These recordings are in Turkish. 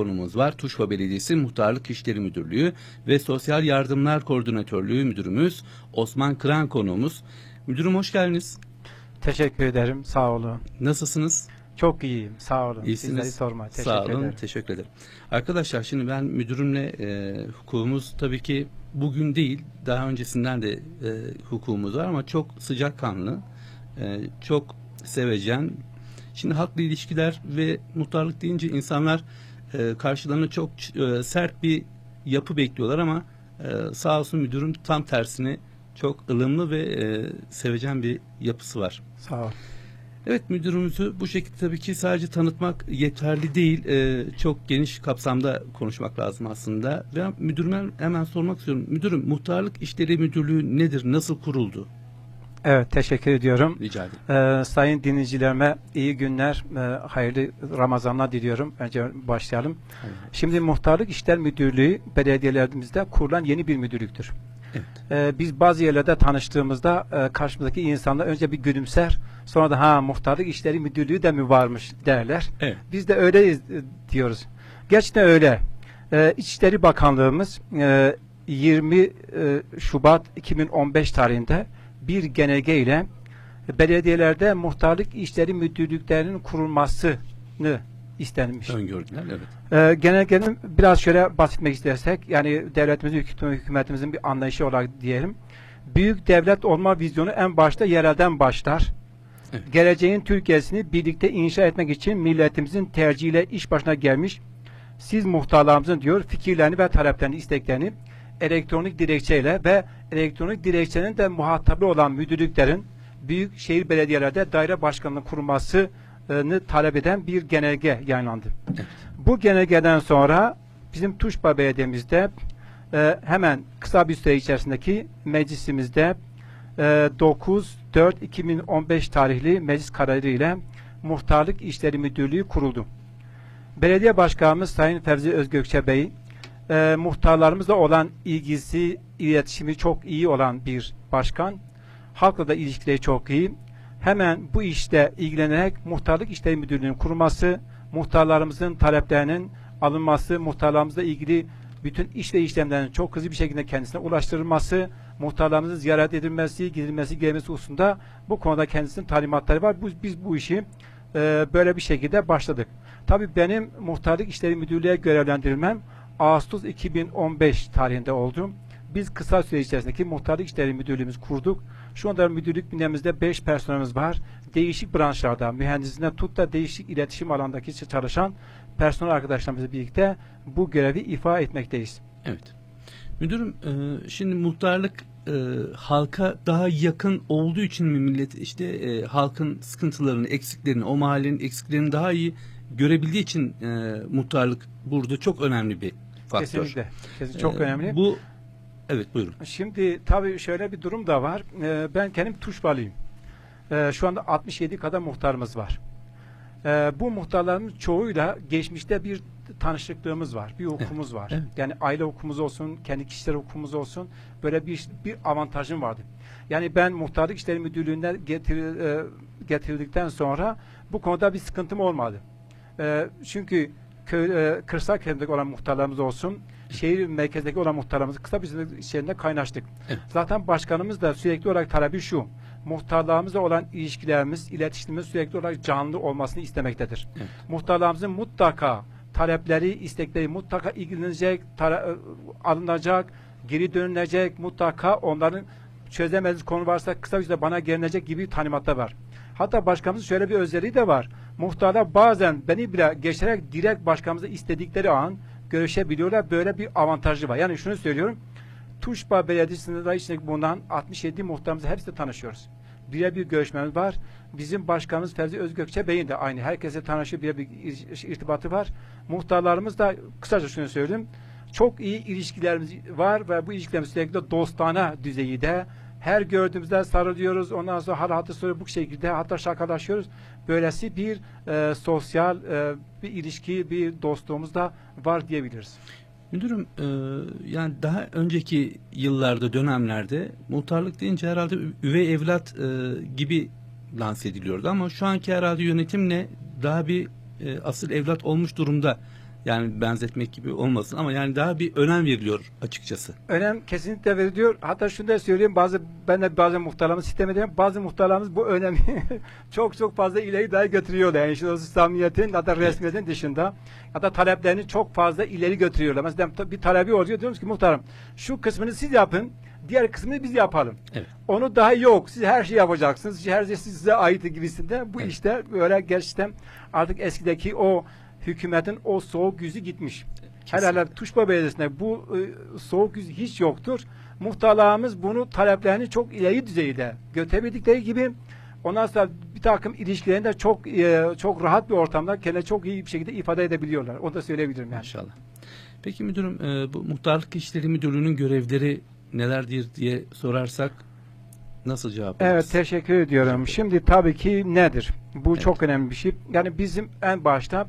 konumuz var. Tuşba Belediyesi Muhtarlık İşleri Müdürlüğü ve Sosyal Yardımlar Koordinatörlüğü Müdürümüz Osman Kıran konuğumuz. Müdürüm hoş geldiniz. Teşekkür ederim. Sağ olun. Nasılsınız? Çok iyiyim. Sağ olun. İyisiniz. Sizleri sorma. Teşekkür Sağ olun. ederim. Teşekkür ederim. Arkadaşlar şimdi ben müdürümle hukukumuz tabii ki bugün değil, daha öncesinden de hukukumuz var ama çok sıcakkanlı, çok sevecen. Şimdi halkla ilişkiler ve muhtarlık deyince insanlar karşılarına çok sert bir yapı bekliyorlar ama sağ olsun müdürüm tam tersine çok ılımlı ve sevecen bir yapısı var. Sağ ol. Evet, müdürümüzü bu şekilde tabii ki sadece tanıtmak yeterli değil. Çok geniş kapsamda konuşmak lazım aslında. Ve müdürüme hemen sormak istiyorum. Müdürüm, Muhtarlık İşleri Müdürlüğü nedir? Nasıl kuruldu? Evet, teşekkür ediyorum. Rica ederim. Sayın dinleyicilerime iyi günler, hayırlı Ramazanlar diliyorum. Önce başlayalım. Hayır. Şimdi Muhtarlık İşler Müdürlüğü belediyelerimizde kurulan yeni bir müdürlüktür. Evet. Biz bazı yerlerde tanıştığımızda karşımızdaki insanlar önce bir gülümser, sonra da muhtarlık işleri müdürlüğü de mi varmış derler. Evet. Biz de öyleyiz diyoruz. Gerçekten öyle. İçişleri Bakanlığımız 20 Şubat 2015 tarihinde bir genelge ile belediyelerde muhtarlık işleri müdürlüklerinin kurulmasını istenmiş. Öngördüler, evet. Genelgenin biraz şöyle bahsetmek istersek, yani devletimizin, hükümetimizin bir anlayışı olarak diyelim. Büyük devlet olma vizyonu en başta yerelden başlar. Evet. Geleceğin Türkiye'sini birlikte inşa etmek için milletimizin tercihiyle iş başına gelmiş. Siz muhtarlarımızın diyor fikirlerini ve taleplerini, isteklerini elektronik dilekçeyle ve elektronik dilekçenin de muhatabı olan müdürlüklerin büyük şehir belediyelerde daire başkanlığı kurulmasını talep eden bir genelge yayınlandı. Evet. Bu genelgeden sonra bizim Tuşba Belediye'mizde hemen kısa bir süre içerisindeki meclisimizde 9/4/2015 tarihli meclis kararı ile Muhtarlık İşleri Müdürlüğü kuruldu. Belediye Başkanımız Sayın Fevzi Özgökçe Bey, muhtarlarımızla olan ilgisi, iletişimi çok iyi olan bir başkan. Halkla da ilişkileri çok iyi. Hemen bu işte ilgilenerek Muhtarlık İşleri Müdürlüğü'nün kurulması, muhtarlarımızın taleplerinin alınması, muhtarlarımızla ilgili bütün iş ve işlemlerin çok hızlı bir şekilde kendisine ulaştırılması, muhtarlarımızın ziyaret edilmesi, gidilmesi, gelmesi hususunda bu konuda kendisinin talimatları var. Biz bu işi böyle bir şekilde başladık. Tabii benim Muhtarlık İşleri Müdürlüğü'ne görevlendirilmem Ağustos 2015 tarihinde oldu. Biz kısa süre içerisindeki Muhtarlık İşleri Müdürlüğümüzü kurduk. Şu anda müdürlük bünyemizde 5 personelimiz var. Değişik branşlarda, mühendisinden tut da değişik iletişim alanındaki çalışan personel arkadaşlarımızla birlikte bu görevi ifa etmekteyiz. Evet. Müdürüm, şimdi muhtarlık halka daha yakın olduğu için mi millet halkın sıkıntılarını, eksiklerini, o mahallenin eksiklerini daha iyi görebildiği için muhtarlık burada çok önemli bir faktör. Kesinlikle. Kesinlikle çok önemli. Evet, buyurun. Şimdi tabii şöyle bir durum da var. Ben kendim Tuşbalıyım. Şu anda 67 kadar muhtarımız var. Bu muhtarların çoğuyla geçmişte bir tanışıklığımız var. Bir hukukumuz var. Evet. Yani aile hukukumuz olsun, kendi kişisel hukukumuz olsun, böyle bir avantajım vardı. Yani ben Muhtarlık İşleri Müdürlüğü'ne getirildikten sonra bu konuda bir sıkıntım olmadı. Çünkü kırsal kesimdeki olan muhtarlarımız olsun, şehir merkezdeki olan muhtarlarımız kısa bir süre içerisinde kaynaştık. Evet. Zaten başkanımız da sürekli olarak talebi şu: muhtarlarımızla olan ilişkilerimiz, iletişimimiz sürekli olarak canlı olmasını istemektedir. Evet. Muhtarlarımızın mutlaka talepleri, istekleri mutlaka ilgilenecek, alınacak, geri dönülecek, mutlaka onların çözemediği konu varsa kısa bir süre bana gelinecek gibi talimatlar var. Hatta başkanımızın şöyle bir özelliği de var. Muhtarlar bazen beni bile geçerek direkt başkanımıza istedikleri an görüşebiliyorlar. Böyle bir avantajı var. Yani şunu söylüyorum. Tuşba Belediyesi'nde de içindeki bulunan 67 muhtarımızla hepsiyle tanışıyoruz. Birebir görüşmemiz var. Bizim başkanımız Fevzi Özgökçe Bey'in de aynı. Herkese tanışıyor. Birebir irtibatı var. Muhtarlarımız da kısaca şunu söyleyeyim. Çok iyi ilişkilerimiz var ve bu ilişkilerimiz sürekli dostane düzeyinde. Her gördüğümüzde sarılıyoruz. Ondan sonra hal hatır soruyor bu şekilde. Hatta şakalaşıyoruz. Böylesi bir sosyal bir ilişki, bir dostluğumuz da var diyebiliriz. Müdürüm, yani daha önceki yıllarda, dönemlerde muhtarlık deyince herhalde üvey evlat gibi lanse ediliyordu ama şu anki herhalde yönetimle daha bir asıl evlat olmuş durumda Yani benzetmek gibi olmasın ama yani daha bir önem veriliyor açıkçası. Önem kesinlikle veriliyor. Hatta şunu da söyleyeyim, ben de bazı muhtarlarımız sistem ediyorum. Bazı muhtarlarımız bu önemi çok fazla ileri dahi götürüyorlar. Yani işte o samimiyetin ya da resmiyetin dışında ya da taleplerini çok fazla ileri götürüyorlar. Mesela bir talebi oluyor, diyoruz ki muhtarım şu kısmını siz yapın, diğer kısmını biz yapalım. Evet. Onu daha yok. Siz her şeyi yapacaksınız. Her şey size ait gibisinden. Bu Evet. işte böyle gerçekten artık eskideki o hükümetin o soğuk yüzü gitmiş. Herhalde Tuşba Belediyesi'nde bu soğuk yüz hiç yoktur. Muhtarlarımız bunu taleplerini çok ileri düzeyde götürebildikleri gibi ondan sonra bir takım ilişkilerini de çok rahat bir ortamda kendine çok iyi bir şekilde ifade edebiliyorlar. Onu da söyleyebilirim yani. Maşallah. Peki müdürüm, bu Muhtarlık İşleri Müdürlüğü'nün görevleri nelerdir diye sorarsak nasıl cevap Evet, veririz? teşekkür ediyorum. Şimdi tabii ki nedir? Bu Evet. çok önemli bir şey. Yani bizim en başta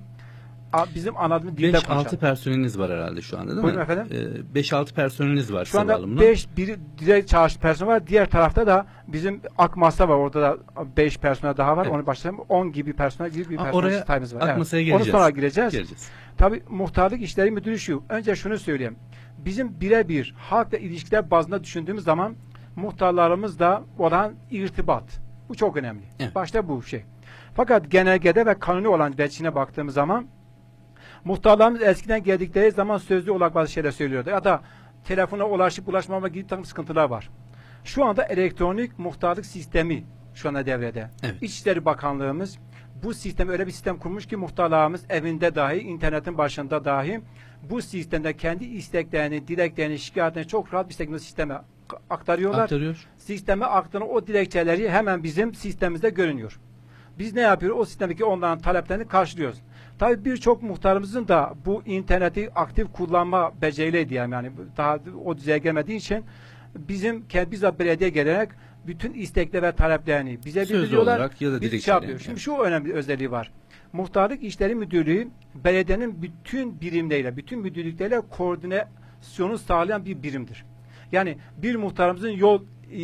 bizim anladığımız dilde 5-6 konuşalım. personeliniz var herhalde şu anda, değil Buyurun mi? efendim. 5-6 personeliniz var Şu anda Sıvalı'nın. 5 direkt çalışan personel var. Diğer tarafta da bizim Akmas'a var. Orada da 5 personel daha var. Evet. Onu başlayalım. 10 gibi personel gibi bir personel Oraya sayımız var. Akmas'a Evet. geleceğiz. Onu sonra gireceğiz. Geleceğiz. Tabii Muhtarlık İşleri Müdürü şu. Önce şunu söyleyeyim. Bizim birebir halkla ilişkiler bazında düşündüğümüz zaman muhtarlarımızla olan irtibat. Bu çok önemli. Evet. Başta bu şey. Fakat genelgede ve kanuni olan veçhine baktığımız zaman muhtarlarımız eskiden geldikleri zaman sözlü olarak bazı şeyler söylüyordu. Ya da telefona ulaşmama gibi takım sıkıntılar var. Şu anda elektronik muhtarlık sistemi şu anda devrede. Evet. İçişleri Bakanlığımız bu sistemi öyle bir sistem kurmuş ki muhtarlarımız evinde dahi, internetin başında dahi bu sistemde kendi isteklerini, dileklerini, şikayetlerini çok rahat bir şekilde sisteme aktarıyorlar. Aktarıyor. Sisteme aktaran o dilekçeleri hemen bizim sistemimizde görünüyor. Biz ne yapıyoruz? O sistemdeki onların taleplerini karşılıyoruz. Tabii birçok muhtarımızın da bu interneti aktif kullanma becerileri diyeyim, yani daha o düzeye gelmediği için bizzat belediye gelerek bütün istekleri ve taleplerini bize Sözlü bildiriyorlar. olarak ya da Biz dilekçeyle. yapıyoruz. Şimdi şu önemli bir özelliği var. Muhtarlık İşleri Müdürlüğü belediyenin bütün birimleriyle, bütün müdürlükleriyle koordinasyonu sağlayan bir birimdir. Yani bir muhtarımızın yol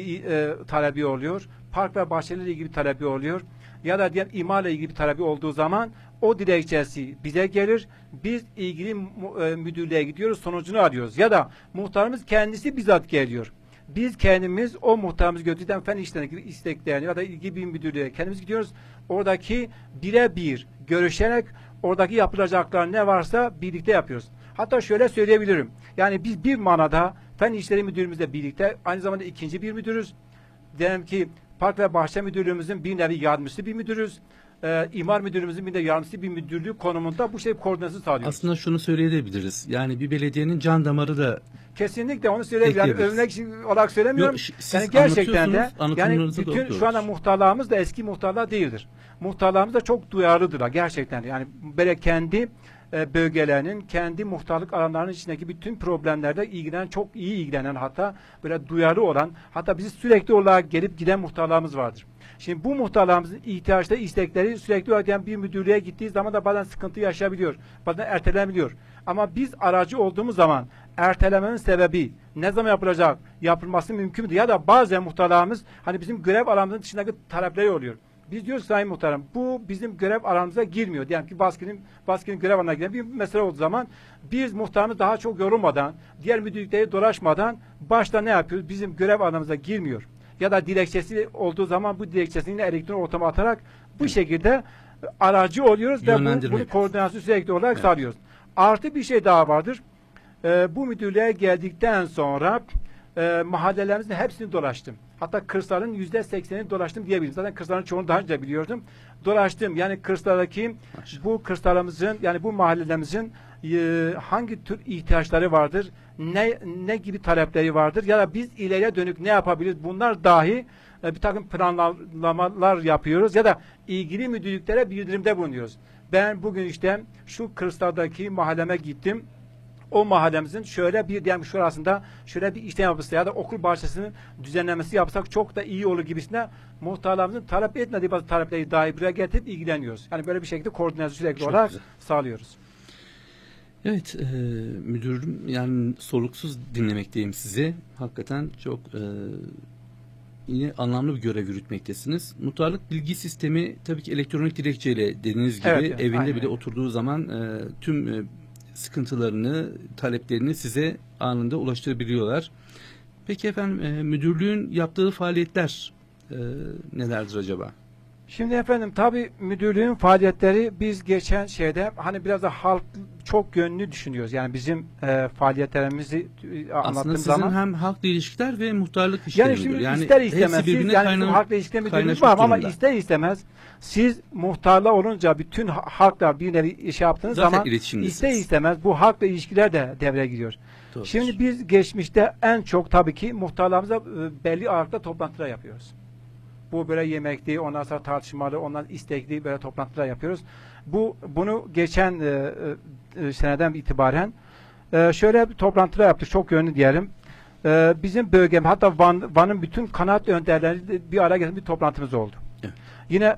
talebi oluyor, park ve bahçelerle ilgili talebi oluyor ya da diyelim imarla ilgili bir talebi olduğu zaman o dilekçesi bize gelir. Biz ilgili müdürlüğe gidiyoruz, sonucunu arıyoruz. Ya da muhtarımız kendisi bizzat geliyor. Biz kendimiz o muhtarımız götürdüğünden fen işlerine isteklerini ya da ilgili bir müdürlüğe kendimiz gidiyoruz. Oradaki birebir görüşerek oradaki yapılacaklar ne varsa birlikte yapıyoruz. Hatta şöyle söyleyebilirim. Yani biz bir manada fen işleri müdürümüzle birlikte aynı zamanda ikinci bir müdürüz. Diyelim ki Park ve Bahçe Müdürlüğümüzün bir nevi yardımcısı bir müdürüz. İmar Müdürlüğümüzün bir de yardımcısı bir müdürlüğü konumunda bu koordinasyonu sağlıyoruz. Aslında şunu söyleyebiliriz. Yani bir belediyenin can damarı da Kesinlikle onu söyleyeyim. Yani övmek olarak söylemiyorum. Yok, siz yani gerçekten de yani anlatımlarınızı bütün doğruyoruz. şu anda muhtarlarımız da eski muhtarlar değildir. Muhtarlarımız da çok duyarlıdırlar gerçekten. Yani böyle kendi bölgelerinin, kendi muhtarlık alanlarının içindeki bütün problemlerde ilgilenen, çok iyi ilgilenen, hatta böyle duyarlı olan, hatta bizi sürekli olarak gelip giden muhtarlarımız vardır. Şimdi bu muhtarlarımızın ihtiyaçları, istekleri sürekli olarak yani bir müdürlüğe gittiği zaman da bazen sıkıntı yaşayabiliyor. Bazen ertelenebiliyor. Ama biz aracı olduğumuz zaman ertelemenin sebebi ne zaman yapılacak, yapılması mümkün müdür? Ya da bazen muhtarlarımız hani bizim görev alanımızın dışındaki talepleri oluyor. Biz diyoruz Sayın Muhtarım, bu bizim görev alanımıza girmiyor. Diyelim ki baskinin görev alanına giren bir mesele olduğu zaman biz muhtarımız daha çok yorulmadan, diğer müdürlükleri dolaşmadan başta ne yapıyoruz? Bizim görev alanımıza girmiyor. Ya da dilekçesi olduğu zaman bu dilekçesini elektron ortama atarak bu şekilde aracı oluyoruz ve bunu koordinasyonu sürekli olarak sağlıyoruz. Artı bir şey daha vardır. Bu müdürlüğe geldikten sonra mahallelerimizin hepsini dolaştım. Hatta kırsalın %80'ini dolaştım diyebilirim. Zaten kırsalın çoğunu daha önce biliyordum. Dolaştım. Yani kırsaldaki bu kırsalımızın, yani bu mahallelerimizin hangi tür ihtiyaçları vardır? Ne gibi talepleri vardır? Ya da biz ileriye dönük ne yapabiliriz? Bunlar dahi bir takım planlamalar yapıyoruz ya da ilgili müdürlüklere bildirimde bulunuyoruz. Ben bugün işte şu kırsaldaki mahalleme gittim. O mahallemizin şöyle bir diyelim şurasında şöyle bir işlem yapılsa ya da okul bahçesinin düzenlemesi yapsak çok da iyi olur gibisine muhtarlarımızın talep etmediği bazı talepleri dahi buraya getirip ilgileniyoruz. Yani böyle bir şekilde koordinasyon sürekli çok olarak güzel sağlıyoruz. Evet, müdürüm, yani soluksuz dinlemekteyim sizi. Hakikaten çok yine anlamlı bir görev yürütmektesiniz. Muhtarlık bilgi sistemi tabii ki elektronik dilekçeyle dediğiniz gibi Evet, evinde aynen. bile oturduğu zaman tüm sıkıntılarını, taleplerini size anında ulaştırabiliyorlar. Peki efendim, müdürlüğün yaptığı faaliyetler nelerdir acaba? Şimdi efendim tabii müdürlüğün faaliyetleri biz geçen şeyde hani biraz da halk çok yönlü düşünüyoruz. Yani bizim faaliyetlerimizi Aslında anlattığım sizin zaman hem halkla ilişkiler ve muhtarlık işleri yani müdür. şimdi ister istemez hepsi birbirine yani bizim halkla ilişkiler müdürlüğümüz var ama ister istemez siz muhtarla olunca bütün halkla bir nevi iş yaptığınız zaten zaman iletişimdesiniz. ister istemez bu halkla ilişkiler de devreye giriyor. Doğrudur. Şimdi biz geçmişte en çok tabii ki muhtarlarımıza belli aralıkta toplantılar yapıyoruz. Bu böyle yemekli, ondan sonra tartışmalı, ondan istekli böyle toplantılar yapıyoruz. Bunu geçen seneden itibaren şöyle bir toplantılar yaptık, çok yönlü diyelim. Bizim bölgem, hatta Van'ın bütün kanaat önderleri bir araya gelen bir toplantımız oldu. Evet. Yine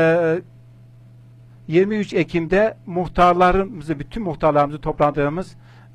23 Ekim'de bütün muhtarlarımızı toplandığımız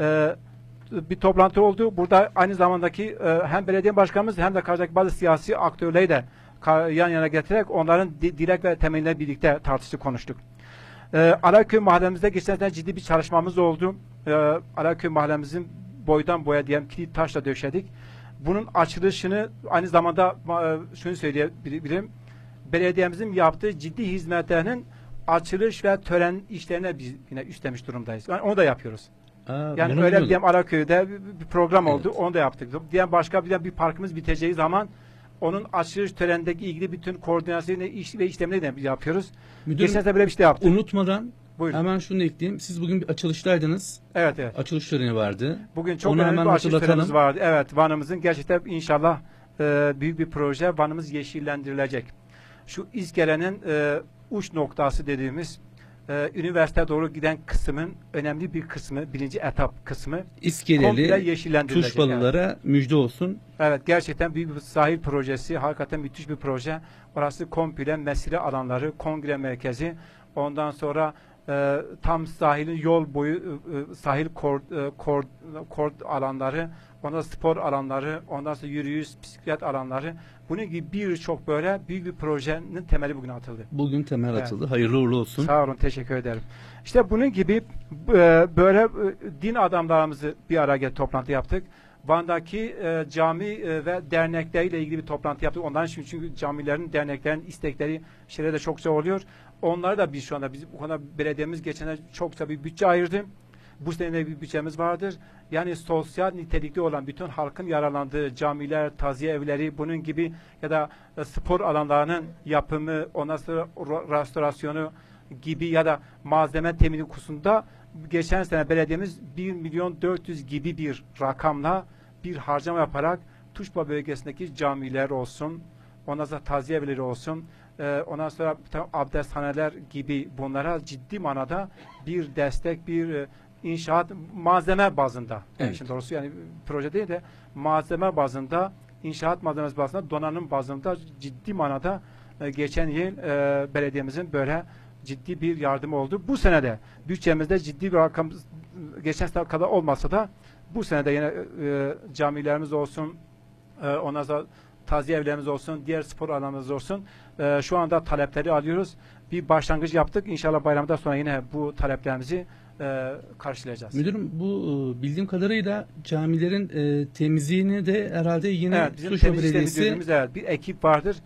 bir toplantı oldu. Burada aynı zamandaki hem belediye başkanımız hem de karşıdaki bazı siyasi aktörleri de yan yana getirerek onların dilek ve temeline birlikte tartıştık, konuştuk. Araköy mahallemizde geçen sene ciddi bir çalışmamız oldu. Araköy mahallemizin boydan boya diyelim kilit taşla döşedik. Bunun açılışını aynı zamanda şunu söyleyebilirim. Belediyemizin yaptığı ciddi hizmetlerinin açılış ve tören işlerine biz yine üstlemiş durumdayız. Yani onu da yapıyoruz. Yani öyle diyelim Araköy'de bir program oldu. Evet. Onu da yaptık. Diyelim başka bir parkımız biteceği zaman onun açılış törenindeki ilgili bütün koordinasyonu ve işlemleri de yapıyoruz. Müdürüm, geçen sene böyle bir şey yaptık. Unutmadan buyurun. Hemen şunu ekleyeyim. Siz bugün bir açılıştaydınız. Evet, evet. Açılış töreni vardı. Bugün çok önemli bir açılış törenimiz vardı. Evet, Van'ımızın gerçekten inşallah büyük bir proje. Van'ımız yeşillendirilecek. Şu İskele'nin uç noktası dediğimiz üniversiteye doğru giden kısmın önemli bir kısmı, birinci etap kısmı İskeleli Tuşbalılara evet. Müjde olsun. Evet, gerçekten büyük bir sahil projesi, hakikaten müthiş bir proje. Orası komple mesire alanları, kongre merkezi, ondan sonra tam sahilin yol boyu sahil kord alanları, ondan spor alanları, ondan sonra yürüyüş, bisiklet alanları. Bunun gibi birçok böyle büyük bir projenin temeli bugün atıldı. Bugün temel atıldı. Hayırlı uğurlu olsun. Sağ olun, teşekkür ederim. İşte bunun gibi böyle din adamlarımızı bir araya toplantı yaptık. Van'daki cami ve dernekleriyle ilgili bir toplantı yaptık. Onların çünkü camilerin, derneklerin istekleri şeyler de çokça oluyor. Onları da biz şu anda bu konuda belediyemiz geçen çokça bir bütçe ayırdı. Bu sene de bir bütçemiz vardır. Yani sosyal nitelikli olan bütün halkın yararlandığı camiler, taziye evleri, bunun gibi ya da spor alanlarının yapımı, ondan sonra restorasyonu gibi ya da malzeme temini konusunda geçen sene belediyemiz 1.400.000 gibi bir rakamla bir harcama yaparak Tuşba bölgesindeki camiler olsun, ondan sonra taziye evleri olsun, ondan sonra abdesthaneler gibi bunlara ciddi manada bir destek, bir inşaat malzeme bazında. Evet. Yani doğrusu yani proje değil de malzeme bazında, inşaat malzemesi bazında, donanım bazında ciddi manada geçen yıl belediyemizin böyle ciddi bir yardım oldu. Bu sene de bütçemizde ciddi bir rakam geçen sene kadar olmasa da bu sene de yine camilerimiz olsun, ondan sonra taziye evlerimiz olsun, diğer spor alanlarımız olsun. Şu anda talepleri alıyoruz. Bir başlangıç yaptık. İnşallah bayramdan sonra yine bu taleplerimizi karşılayacağız. Müdürüm, bu bildiğim kadarıyla camilerin temizliğini de herhalde yine evet, bizim Tuşba Belediyesi evet, bir ekip vardır.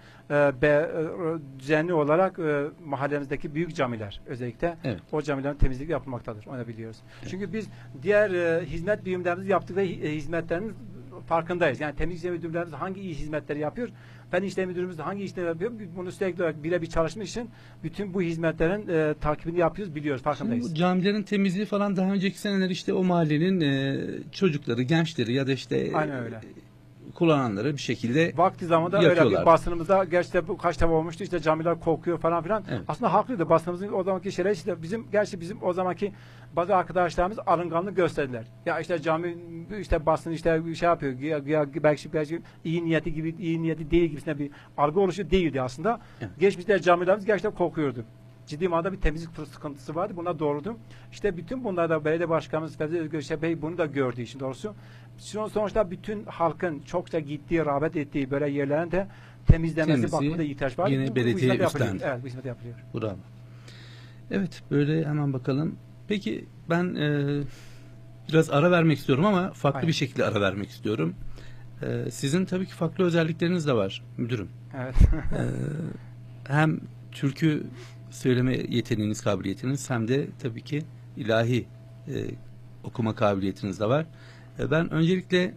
Düzenli olarak mahallemizdeki büyük camiler özellikle evet. O camilerin temizliği yapılmaktadır. Onu biliyoruz. Evet. Çünkü biz diğer hizmet birimlerimizi yaptık ve hizmetlerin farkındayız. Yani temizlik müdürlerimiz hangi iyi hizmetleri yapıyor, fen işleri müdürümüz de hangi işleri yapıyor, bunu sürekli olarak birebir çalışmak için bütün bu hizmetlerin takibini yapıyoruz, biliyoruz, farkındayız. Şimdi bu camilerin temizliği falan daha önceki seneler işte o mahallenin çocukları, gençleri ya da işte aynen öyle. Kullananları bir şekilde vakti zamanda öyle bir basınımızda gerçekten bu kaç defa olmuştu, işte camiler kokuyor falan filan. Evet. Aslında haklıydı basınımızın o zamanki şeyler, işte bizim o zamanki bazı arkadaşlarımız alınganlık gösterdiler. Ya işte cami işte basın işte şey yapıyor, belki iyi niyeti değil gibisine bir algı oluşu değildi aslında. Evet. Geçmişte camilerimiz gerçekten kokuyordu. Ciddi manada bir temizlik sıkıntısı vardı. Buna doğrudu. İşte bütün bunlar da belediye başkanımız Fevzi Özgökçe Bey bunu da gördüğü için doğrusu. Sonuçta bütün halkın çokça gittiği, rağbet ettiği böyle yerlerin de temizlenmesi bakımında ihtiyaç var. Yine belediye üstlendi. Evet, bu hizmet yapılıyor. Bravo. Evet, böyle hemen bakalım. Peki ben biraz ara vermek istiyorum ama farklı Aynen. bir şekilde ara vermek istiyorum. Sizin tabii ki farklı özellikleriniz de var müdürüm. Evet. Hem türkü söyleme yeteneğiniz, kabiliyetiniz hem de tabii ki ilahi okuma kabiliyetiniz de var. Ben öncelikle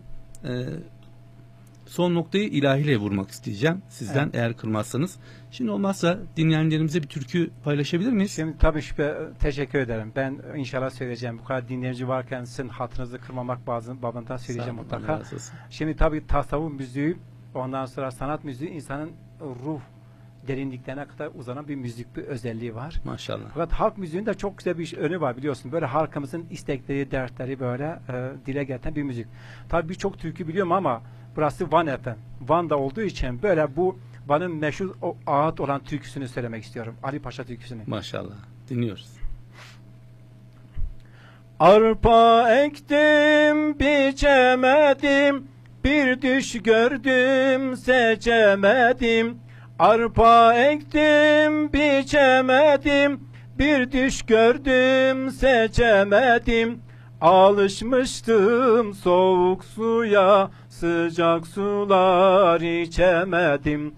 son noktayı ilahiyle vurmak isteyeceğim sizden, Evet. eğer kırmazsanız. Şimdi olmazsa dinleyenlerimize bir türkü paylaşabilir miyiz? Şimdi tabii teşekkür ederim. Ben inşallah söyleyeceğim. Bu kadar dinleyici varken sizin hatırınızı kırmamak babından söyleyeceğim Sağ olun, mutlaka. Allah razı olsun. Şimdi tabii tasavvuf müziği, ondan sonra sanat müziği insanın ruh derinliklerine kadar uzanan bir müzik, bir özelliği var. Maşallah. Fakat halk müziğinin de çok güzel bir önü var, biliyorsun. Böyle halkımızın istekleri, dertleri böyle dile getiren bir müzik. Tabii birçok türkü biliyorum ama burası Van efendim. Van'da olduğu için böyle bu Van'ın meşhur ağıt olan türküsünü söylemek istiyorum. Ali Paşa türküsünü. Maşallah. Dinliyoruz. Arpa ektim, biçemedim, bir düş gördüm, seçemedim. Arpa ektim, biçemedim, bir düş gördüm, seçemedim. Alışmıştım soğuk suya, sıcak sular içemedim.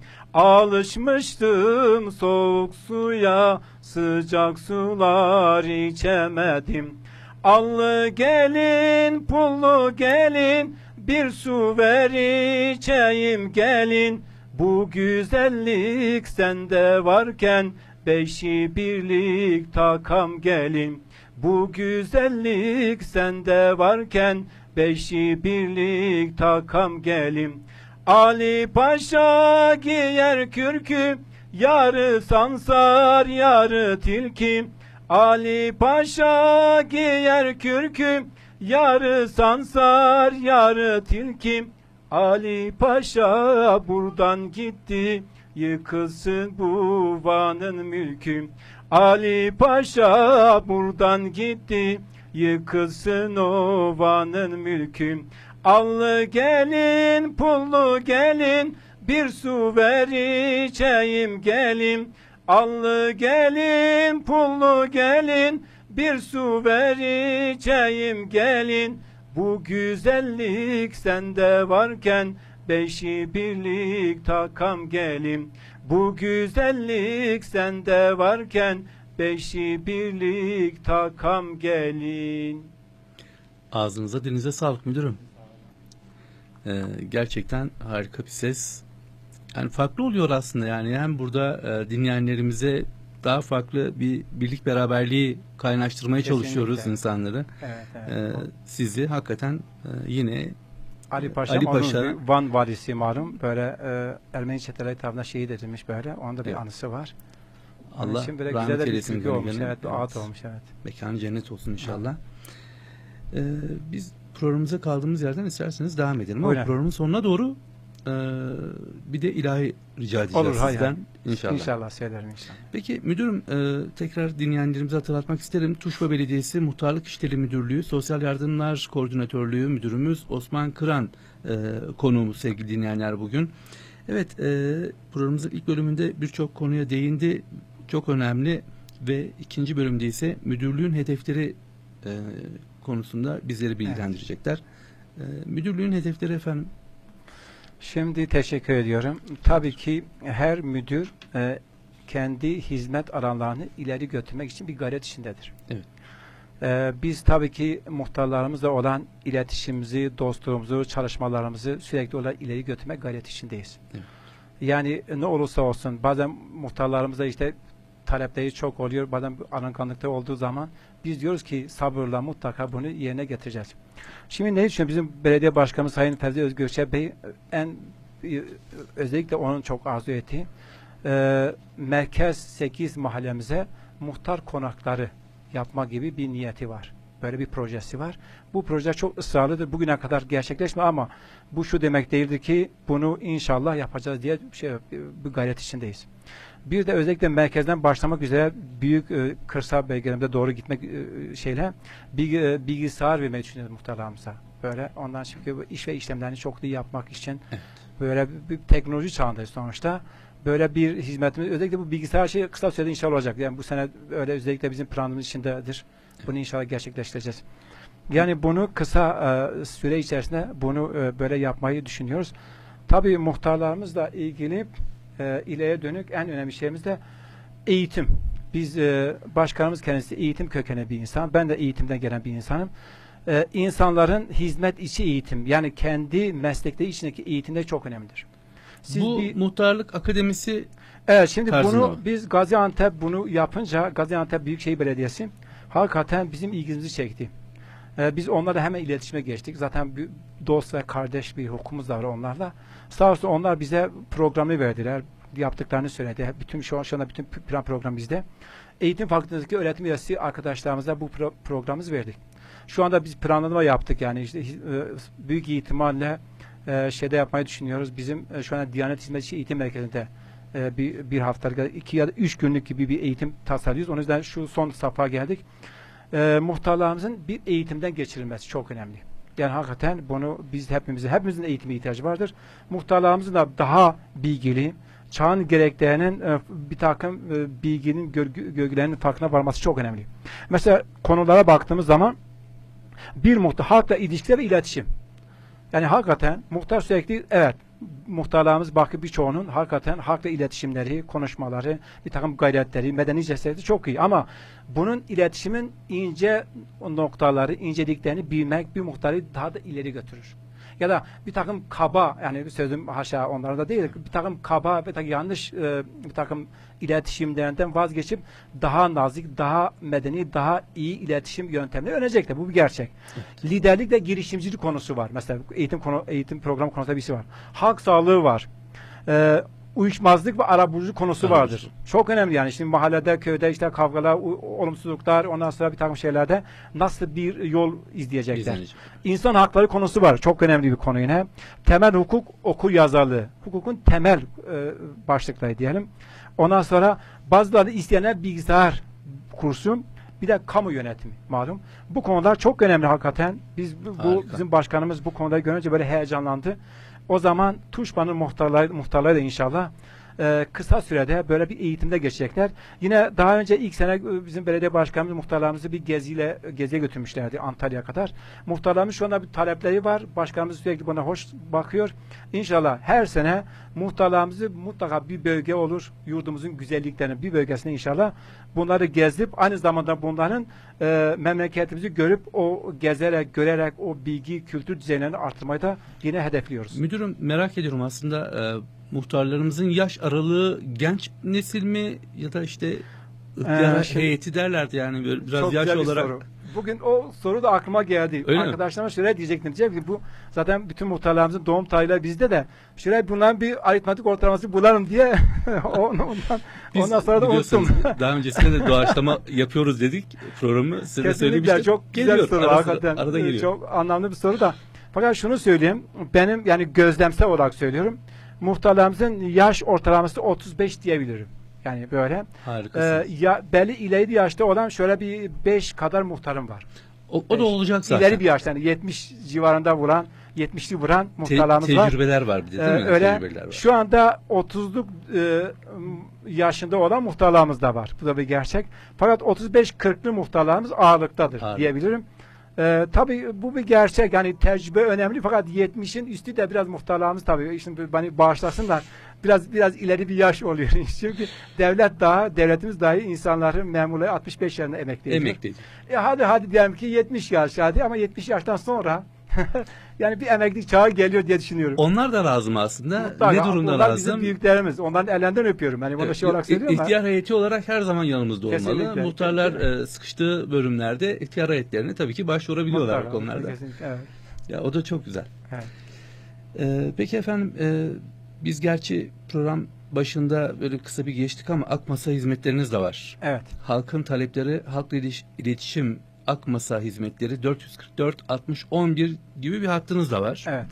Alışmıştım soğuk suya, sıcak sular içemedim. Allı gelin, pullu gelin, bir su ver içeyim gelin. Bu güzellik sende varken, beşi birlik takam gelin. Bu güzellik sende varken, beşi birlik takam gelin. Ali Paşa giyer kürkü, yarı sansar yarı tilki. Ali Paşa giyer kürkü, yarı sansar yarı tilki. Ali Paşa buradan gitti, yıkılsın bu Van'ın mülkü. Ali Paşa buradan gitti, yıkılsın o Van'ın mülkü. Allı gelin, pullu gelin, bir su ver içeyim gelin. Allı gelin, pullu gelin, bir su ver içeyim gelin. Bu güzellik sende varken, beşi birlik takam gelin. Bu güzellik sende varken, beşi birlik takam gelin. Ağzınıza, dilinize sağlık müdürüm. Gerçekten harika bir ses. Yani farklı oluyor aslında, yani hem burada dinleyenlerimize daha farklı bir birlik beraberliği kaynaştırmaya Kesinlikle. çalışıyoruz insanları. Evet, evet. Sizi hakikaten yine Ali Paşa, Ali Paşa, onun Van valisi malum, böyle Ermeni çeteleri tarafından şehit edilmiş böyle. Onda bir Evet. anısı var. Allah için böyle rahmet güzel de bir eylesin türkü olmuş. gönlüne. Evet, bir ağıt olmuş, evet. Mekanı cennet olsun inşallah. Biz programımıza kaldığımız yerden isterseniz devam edelim. Ama Buyurun. programın sonuna doğru bir de ilahi rica edeceğiz Olur, hayır. sizden. İnşallah. İnşallah söylerim inşallah. Peki müdürüm, tekrar dinleyenlerimize hatırlatmak isterim. Tuşba Belediyesi Muhtarlık İşleri Müdürlüğü Sosyal Yardımlar Koordinatörlüğü Müdürümüz Osman Kıran konuğumuz sevgili dinleyenler bugün. Evet, programımızın ilk bölümünde birçok konuya değindi. Çok önemli ve ikinci bölümde ise müdürlüğün hedefleri konusunda bizleri bilgilendirecekler. Müdürlüğün hedefleri efendim? Şimdi teşekkür ediyorum. Tabii ki her müdür kendi hizmet alanlarını ileri götürmek için bir gayret içindedir. Evet. Biz tabii ki muhtarlarımızla olan iletişimimizi, dostluğumuzu, çalışmalarımızı sürekli olarak ileri götürmek gayret içindeyiz. Evet. Yani ne olursa olsun bazen muhtarlarımızda işte talepleri çok oluyor. Bazen alınganlıkta olduğu zaman biz diyoruz ki sabırla mutlaka bunu yerine getireceğiz. Şimdi ne düşünüyor? Bizim belediye başkanımız Sayın Fevzi Özgökçe Bey özellikle onun çok arzu ettiği merkez 8 mahallemize muhtar konakları yapma gibi bir niyeti var. Böyle bir projesi var. Bu proje çok ısrarlıdır. Bugüne kadar gerçekleşmiyor ama bu şu demek değildir ki bunu inşallah yapacağız diye bir gayret içindeyiz. Bir de özellikle merkezden başlamak üzere büyük kırsal bölgelerimize doğru gitmek bilgisayar vermeyi düşünüyoruz muhtarlarımıza. Böyle ondan çünkü iş ve işlemlerini çok iyi yapmak için böyle bir teknoloji çağındayız sonuçta. Böyle bir hizmetimiz, özellikle bu bilgisayar kısa sürede inşallah olacak. Yani bu sene öyle özellikle bizim planımız içindedir. Bunu inşallah gerçekleştireceğiz. Yani bunu kısa süre içerisinde bunu böyle yapmayı düşünüyoruz. Tabii muhtarlarımızla ilgili ileriye dönük en önemli şeyimiz de eğitim. Biz başkanımız kendisi eğitim kökenli bir insan. Ben de eğitimden gelen bir insanım. İnsanların hizmet içi eğitim, yani kendi meslekleri içindeki eğitim de çok önemlidir. Bu muhtarlık akademisi evet, şimdi tarzında bunu biz Gaziantep bunu yapınca Gaziantep Büyükşehir Belediyesi hakikaten bizim ilgimizi çekti. Biz onlarla hemen iletişime geçtik. Zaten bir dost ve kardeş bir hukukumuz da var onlarla. Sağ olsun onlar bize programı verdiler. Yaptıklarını söyledi. Bütün şu anda bütün plan program bizde. Eğitim fakültesindeki öğretim üyesi arkadaşlarımıza bu programımızı verdik. Şu anda biz planlama yaptık, yani işte büyük ihtimalle şeyde yapmayı düşünüyoruz. Bizim şu anda Diyanet Hizmetçi Eğitim Merkezi'nde bir haftalık 2 ya da 3 günlük gibi bir eğitim tasarlıyoruz. O yüzden şu son safhaya geldik. Muhtarlarımızın bir eğitimden geçirilmesi çok önemli. Yani hakikaten bunu biz hepimizin eğitime ihtiyacı vardır. Muhtarlarımızın da daha bilgili, çağın gereklerinin bir takım bilginin, görgülerinin farkına varması çok önemli. Mesela konulara baktığımız zaman bir muhtar, halkla ilişkiler ve iletişim. Yani hakikaten muhtar sürekli, evet, muhtarlarımız bakı birçoğunun hakikaten halkla iletişimleri, konuşmaları, bir takım gayretleri, medeni cesaretleri çok iyi. Ama bunun iletişimin ince noktaları, inceliklerini bilmek bir muhtarı daha da ileri götürür. Ya da bir takım kaba, yani sözüm haşa onlara da değil, bir takım kaba ve yanlış bir takım iletişimlerinden vazgeçip daha nazik, daha medeni, daha iyi iletişim yöntemleri öğrenecekler. Bu bir gerçek. Evet. Liderlik ve girişimcilik konusu var. Mesela eğitim programı konusunda bir şey var. Halk sağlığı var. Uyuşmazlık ve arabuluculuk konusu vardır. Çok önemli yani. Şimdi mahallede, köyde işte kavgalar, olumsuzluklar, ondan sonra bir takım şeylerde nasıl bir yol izleyecekler. İnsan hakları konusu var. Çok önemli bir konu yine. Temel hukuk, okur yazarlığı. Hukukun temel başlıkları diyelim. Ondan sonra bazıları isteyenler bilgisayar kursu, bir de kamu yönetimi malum. Bu konular çok önemli hakikaten. Bizim başkanımız bu konuda görünce böyle heyecanlandı. O zaman Tuşba'nın muhtarları da inşallah kısa sürede böyle bir eğitimde geçecekler. Yine daha önce ilk sene bizim belediye başkanımız muhtarlarımızı bir geziye götürmüşlerdi Antalya'ya kadar. Muhtarlarımız şu anda bir talepleri var. Başkanımız sürekli buna hoş bakıyor. İnşallah her sene muhtarlarımızı mutlaka bir bölge olur. Yurdumuzun güzelliklerinin bir bölgesine inşallah bunları gezip aynı zamanda bunların memleketimizi görüp o gezerek, görerek o bilgi, kültür düzeylerini artırmayı da yine hedefliyoruz. Müdürüm, merak ediyorum aslında muhtarlarımızın yaş aralığı genç nesil mi ya da işte heyeti derlerdi, yani böyle biraz yaş olarak. Soru. Bugün o soru da aklıma geldi. Öyle arkadaşlarıma şöyle diyecektim. Diyeceğim ki bu zaten bütün muhtarlarımızın doğum tarihleri bizde de. Şöyle bunların bir aritmetik ortalaması bulalım diye ondan sonra da unuttum. Daha öncesinde de doğaçlama yapıyoruz dedik programı. Size de söylemiştim. Çok güzel soru hakikaten. Arada geliyor. Çok anlamlı bir soru da. Fakat şunu söyleyeyim. Benim yani gözlemsel olarak söylüyorum. Muhtarlarımızın yaş ortalaması 35 diyebilirim. Yani böyle. Harikasınız. Belli ileri yaşta olan şöyle bir 5 kadar muhtarım var. O da olacak zaten. İleri bir yaşta, yani 70 civarında vuran, 70'li vuran muhtarlarımız var. Tecrübeler var bir de değil mi? Öyle. Şu anda 30'luk yaşında olan muhtarlarımız da var. Bu da bir gerçek. Fakat 35-40'lı muhtarlarımız ağırlıktadır diyebilirim. Tabii bu bir gerçek. Yani tecrübe önemli, fakat 70'in üstü de biraz muhtarlarımız tabii. Şimdi beni bağışlasınlar. Biraz ileri bir yaş oluyor. Çünkü devletimiz dahi insanları, memurları 65 yaşında emekli ediyor. Hadi diyelim ki 70 yaş ama 70 yaştan sonra yani bir emeklilik çağı geliyor diye düşünüyorum. Onlar da lazım aslında. Mutlaka, ne durumda onlar lazım? Bizim büyüklerimiz. Onların ellerinden öpüyorum. Yani bunu şey olarak söylüyorum. İhtiyar heyeti olarak her zaman yanımızda olmalı. Kesinlikle. Muhtarlar sıkıştığı bölümlerde ihtiyar heyetlerine tabii ki başvurabiliyorlar bu konularda. Evet. Ya o da çok güzel. Evet. Peki efendim, biz gerçi program başında böyle kısa bir geçtik ama Akmasa hizmetleriniz de var. Evet. Halkın talepleri, halkla iletişim Akmasa hizmetleri 444 60 11 gibi bir hattınız da var. Evet.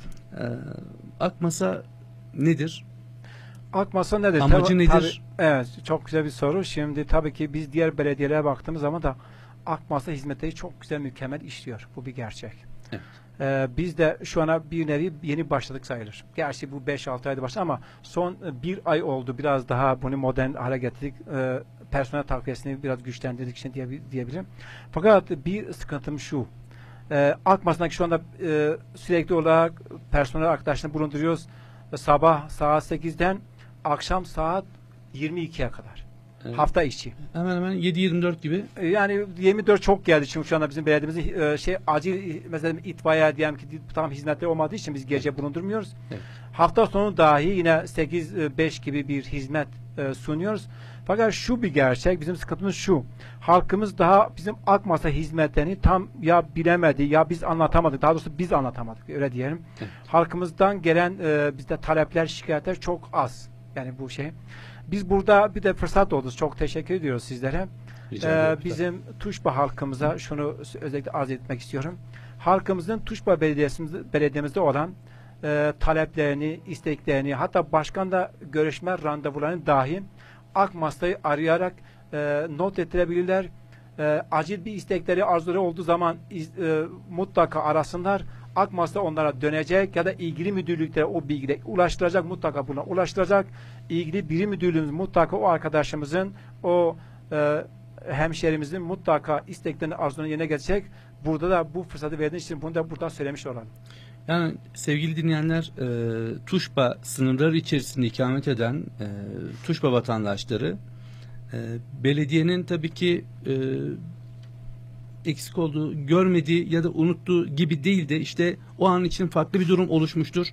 Akmasa nedir? Akmasa nedir? Amacı nedir? Evet, çok güzel bir soru. Şimdi tabii ki biz diğer belediyelere baktığımız zaman da Akmasa hizmetleri çok güzel, mükemmel işliyor. Bu bir gerçek. Evet. Biz de şu ana bir nevi yeni başladık sayılır. Gerçi bu 5-6 ayda başladı ama son bir ay oldu. Biraz daha bunu modern hale getirdik. personel takviyesini biraz güçlendirdik için diyebilirim. Fakat bir sıkıntım şu. Akmas'taki şu anda sürekli olarak personel arkadaşlarını bulunduruyoruz. Sabah saat 8'den akşam saat 22'ye kadar. Evet. Hafta içi. Hemen hemen 7-24 gibi. Yani 24 çok geldi çünkü şu anda bizim belediyemizin acil mesela itfaiye diyelim ki tam hizmetleri olmadığı için biz gece bulundurmuyoruz. Evet. Hafta sonu dahi yine 8-5 gibi bir hizmet sunuyoruz. Fakat şu bir gerçek, bizim sıkıntımız şu. Halkımız daha bizim Akmasa hizmetlerini tam ya bilemedi ya biz anlatamadık. Daha doğrusu biz anlatamadık öyle diyelim. Evet. Halkımızdan gelen bizde talepler, şikayetler çok az. Yani bu şey. Biz burada bir de fırsat oldu. Çok teşekkür ediyoruz sizlere. Bizim Tuşba halkımıza şunu özellikle arz etmek istiyorum. Halkımızın Tuşba belediyemizde olan taleplerini, isteklerini, hatta başkanla görüşme randevularını dahi Akmas'tayı arayarak not ettirebilirler. Acil bir istekleri, arzuları olduğu zaman mutlaka arasınlar. Akmas'ta onlara dönecek ya da ilgili müdürlüklere o bilgileri ulaştıracak, mutlaka buna ulaştıracak. İlgili birim müdürlüğümüz mutlaka o arkadaşımızın, o hemşerimizin mutlaka isteklerini, arzularını yerine getirecek. Burada da bu fırsatı verdiğiniz için bunu da buradan söylemiş olalım. Yani sevgili dinleyenler, Tuşba sınırları içerisinde ikamet eden Tuşba vatandaşları belediyenin tabii ki eksik olduğu, görmediği ya da unuttuğu gibi değil de işte o an için farklı bir durum oluşmuştur.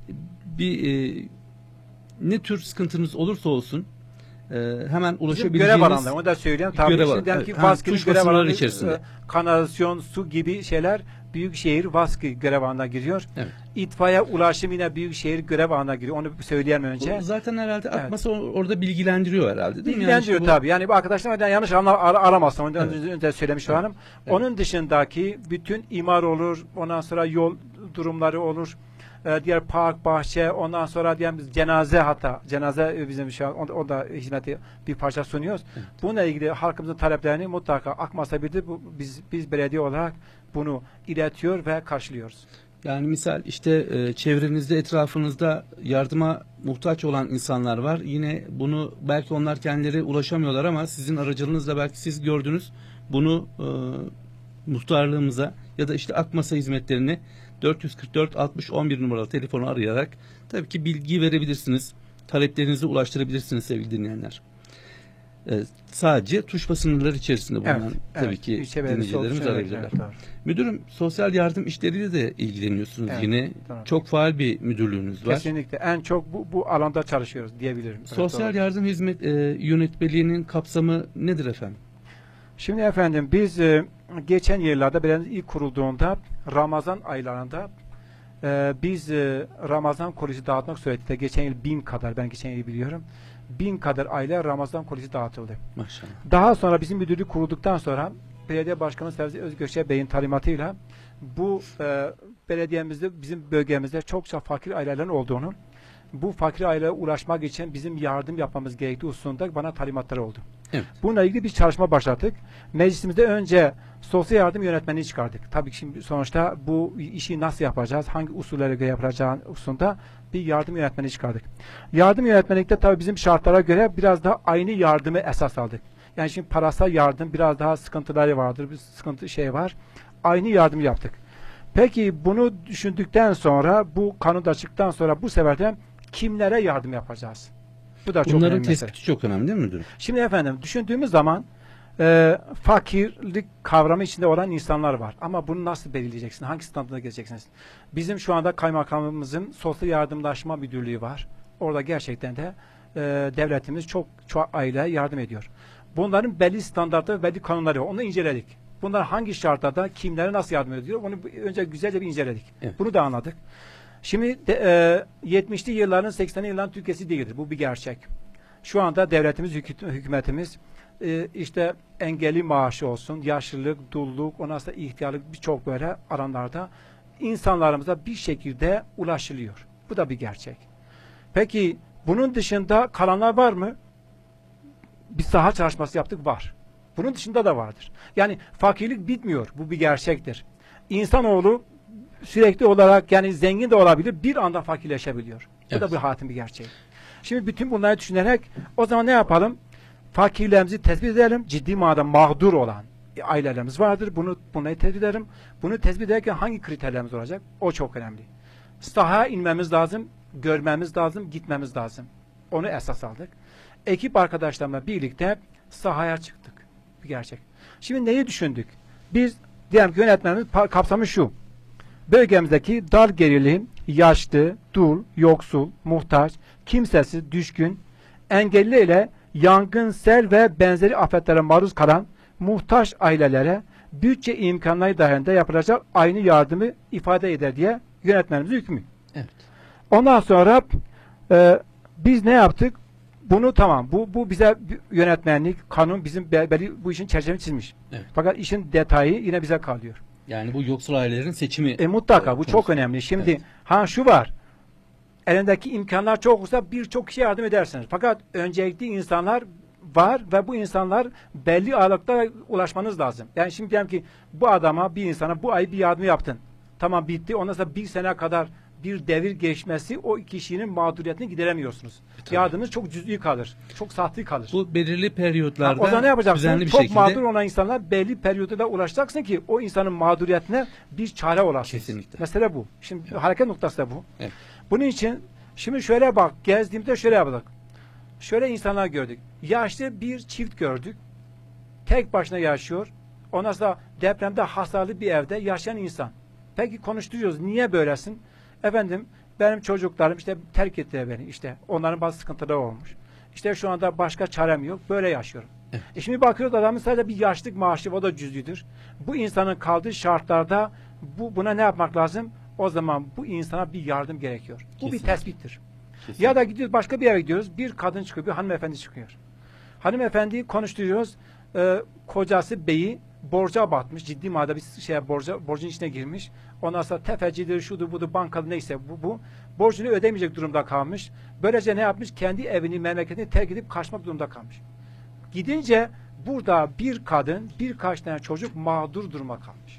Ne tür sıkıntınız olursa olsun hemen ulaşabileceğiniz görev alanları, onu da söyleyeyim. Tabii Tuşba görev sınırları alanı içerisinde. Kanalizasyon, su gibi şeyler Büyükşehir Vaski görev alanına giriyor. Evet. İtfaiye, ulaşım yine Büyükşehir görev alanına giriyor. Onu söyleyeyim önce. O zaten herhalde Akmasa orada bilgilendiriyor herhalde değil mi? Bilgilendiriyor yani tabii. Yani bu arkadaşlar yanlış aramasın. Onu önce söylemiş olalım. Evet. Onun dışındaki bütün imar olur, ondan sonra yol durumları olur. Diğer park, bahçe, ondan sonra diyelim cenaze, hatta cenaze bizim şu an o da hizmeti bir parça sunuyoruz. Evet. Bununla ilgili halkımızın taleplerini mutlaka Akmasa bildir. Biz belediye olarak bunu iletiyor ve karşılıyoruz. Yani misal işte çevrenizde, etrafınızda yardıma muhtaç olan insanlar var. Yine bunu belki onlar kendileri ulaşamıyorlar ama sizin aracılığınızla belki siz gördünüz. Bunu muhtarlığımıza ya da işte Akmasa hizmetlerini 444 60 11 numaralı telefonu arayarak tabii ki bilgi verebilirsiniz. Taleplerinizi ulaştırabilirsiniz sevgili dinleyenler. Sadece Tuşba sınırları içerisinde bulunan tabii ki dinleyicilerimiz arayabilirler. Evet, müdürüm, sosyal yardım işleriyle de ilgileniyorsunuz yine. Tamam. Çok faal bir müdürlüğünüz var. Kesinlikle. En çok bu alanda çalışıyoruz diyebilirim. Sosyal yardım hizmet yönetmeliğinin kapsamı nedir efendim? Şimdi efendim biz geçen yıllarda belediyemiz ilk kurulduğunda Ramazan aylarında biz Ramazan kolisi dağıtmak suretiyle geçen yıl 1000 kadar, ben geçen yıl biliyorum, 1000 kadar aile Ramazan kolisi dağıtıldı. Maşallah. Daha sonra bizim müdürlük kurulduktan sonra belediye başkanı Fevzi Özgökçe Bey'in talimatıyla bu belediyemizde, bizim bölgemizde çokça fakir ailelerin olduğunu, bu fakir ailelere ulaşmak için bizim yardım yapmamız gerektiği hususunda bana talimatları oldu. Evet. Bununla ilgili bir çalışma başlattık. Meclisimizde önce sosyal yardım yönetmeni çıkardık. Tabii ki şimdi sonuçta bu işi nasıl yapacağız, hangi usullere göre yapılacağı hususunda bir yardım yönetmeni çıkardık. Yardım yönetmelikte tabii bizim şartlara göre biraz daha aynı yardımı esas aldık. Yani şimdi parasal yardım biraz daha sıkıntıları vardır, bir sıkıntı şey var. Aynı yardım yaptık. Peki bunu düşündükten sonra, bu kanun da çıktıktan sonra bu sefer de kimlere yardım yapacağız? Bu da çok Bunların önemli tespiti mesele. çok önemli değil mi müdürüm? Şimdi efendim düşündüğümüz zaman fakirlik kavramı içinde olan insanlar var. Ama bunu nasıl belirleyeceksin? Hangi standarda geleceksiniz? Bizim şu anda kaymakamımızın sosyal yardımlaşma müdürlüğü var. Orada gerçekten de devletimiz çok aileye yardım ediyor. Bunların belli standartları, belli kanunları var. Onu inceledik. Bunlar hangi şartlarda kimlere nasıl yardım ediyor? Onu önce güzelce bir inceledik. Evet. Bunu da anladık. Şimdi 70'li yılların 80'li yılların Türkiye'si değildir. Bu bir gerçek. Şu anda devletimiz, hükümetimiz işte engelli maaşı olsun, yaşlılık, dulluk, ondan sonra ihtiyarlık birçok böyle alanlarda insanlarımıza bir şekilde ulaşılıyor. Bu da bir gerçek. Peki bunun dışında kalanlar var mı? Bir saha çalışması yaptık, var. Bunun dışında da vardır. Yani fakirlik bitmiyor. Bu bir gerçektir. İnsanoğlu sürekli olarak, yani zengin de olabilir, bir anda fakirleşebiliyor. Bu Evet. da bir hatim bir gerçek. Şimdi bütün bunları düşünerek o zaman ne yapalım? fakirlerimizi tespit edelim. Ciddi manada mağdur olan ailelerimiz vardır. Bunları tespit edelim. Bunu tespit ederken hangi kriterlerimiz olacak? O çok önemli. Sahaya inmemiz lazım, görmemiz lazım, gitmemiz lazım. Onu esas aldık. Ekip arkadaşlarımla birlikte sahaya çıktık. Bir gerçek. Şimdi neyi düşündük? Biz diyelim ki yönetmenimiz kapsamı şu. Bölgemizdeki dar gerilim, yaşlı, dul, yoksul, muhtaç, kimsesiz, düşkün, engelli ile yangın, sel ve benzeri afetlere maruz kalan muhtaç ailelere bütçe imkanları dahilinde yapılacak aynı yardımı ifade eder diye yönetmenimiz hükmü. Evet. Ondan sonra biz ne yaptık? Bunu tamam. Bu bize yönetmenlik, kanun bizim belli bu işin çerçevesini çizmiş. Evet. Fakat işin detayı yine bize kalıyor. Yani bu yoksul ailelerin seçimi. Mutlaka bu çok önemli. Şimdi şu var. Elindeki imkanlar çok olsa birçok kişiye yardım edersiniz. Fakat öncelikli insanlar var ve bu insanlar belli aralıkta ulaşmanız lazım. Yani şimdi diyelim ki bu adama, bir insana bu ay bir yardım yaptın. Tamam, bitti. Ondan sonra bir sene kadar bir devir geçmesi o kişinin mağduriyetini gideremiyorsunuz. Yardımınız çok cüz'i kalır. Çok sahte kalır. Bu belirli periyotlarda o zaman ne yapacaksın? düzenli bir Çok şekilde mağdur olan insanlar belli periyoda ulaşacaksın ki o insanın mağduriyetine bir çare ulaşsın. Kesinlikle. Mesele bu. Şimdi hareket noktası da bu. Evet. Bunun için şimdi şöyle bak, gezdiğimde şöyle yaptık. Şöyle insanlar gördük. Yaşlı bir çift gördük. Tek başına yaşıyor. Ondan sonra depremde hasarlı bir evde yaşayan insan. Peki konuşturuyoruz. Niye böylesin? Efendim benim çocuklarım işte terk ettiler beni. İşte onların bazı sıkıntıları olmuş. İşte şu anda başka çarem yok. Böyle yaşıyorum. Evet. Şimdi bakıyoruz adamın sadece bir yaşlık maaşı, o da cüzdüdür. Bu insanın kaldığı şartlarda buna ne yapmak lazım? O zaman bu insana bir yardım gerekiyor. Bu Kesinlikle. bir tespittir. Kesinlikle. Ya da gidiyoruz başka bir eve gidiyoruz. Bir kadın çıkıyor, bir hanımefendi çıkıyor. Hanımefendiyi konuşturuyoruz. Kocası beyi borca batmış. Ciddi manada bir borcun içine girmiş. Ondan sonra tefecidir, şudur budur, bankalı neyse bu. Borcunu ödemeyecek durumda kalmış. Böylece ne yapmış? Kendi evini, memleketini terk edip kaçmak durumunda kalmış. Gidince burada bir kadın, birkaç tane çocuk mağdur duruma kalmış.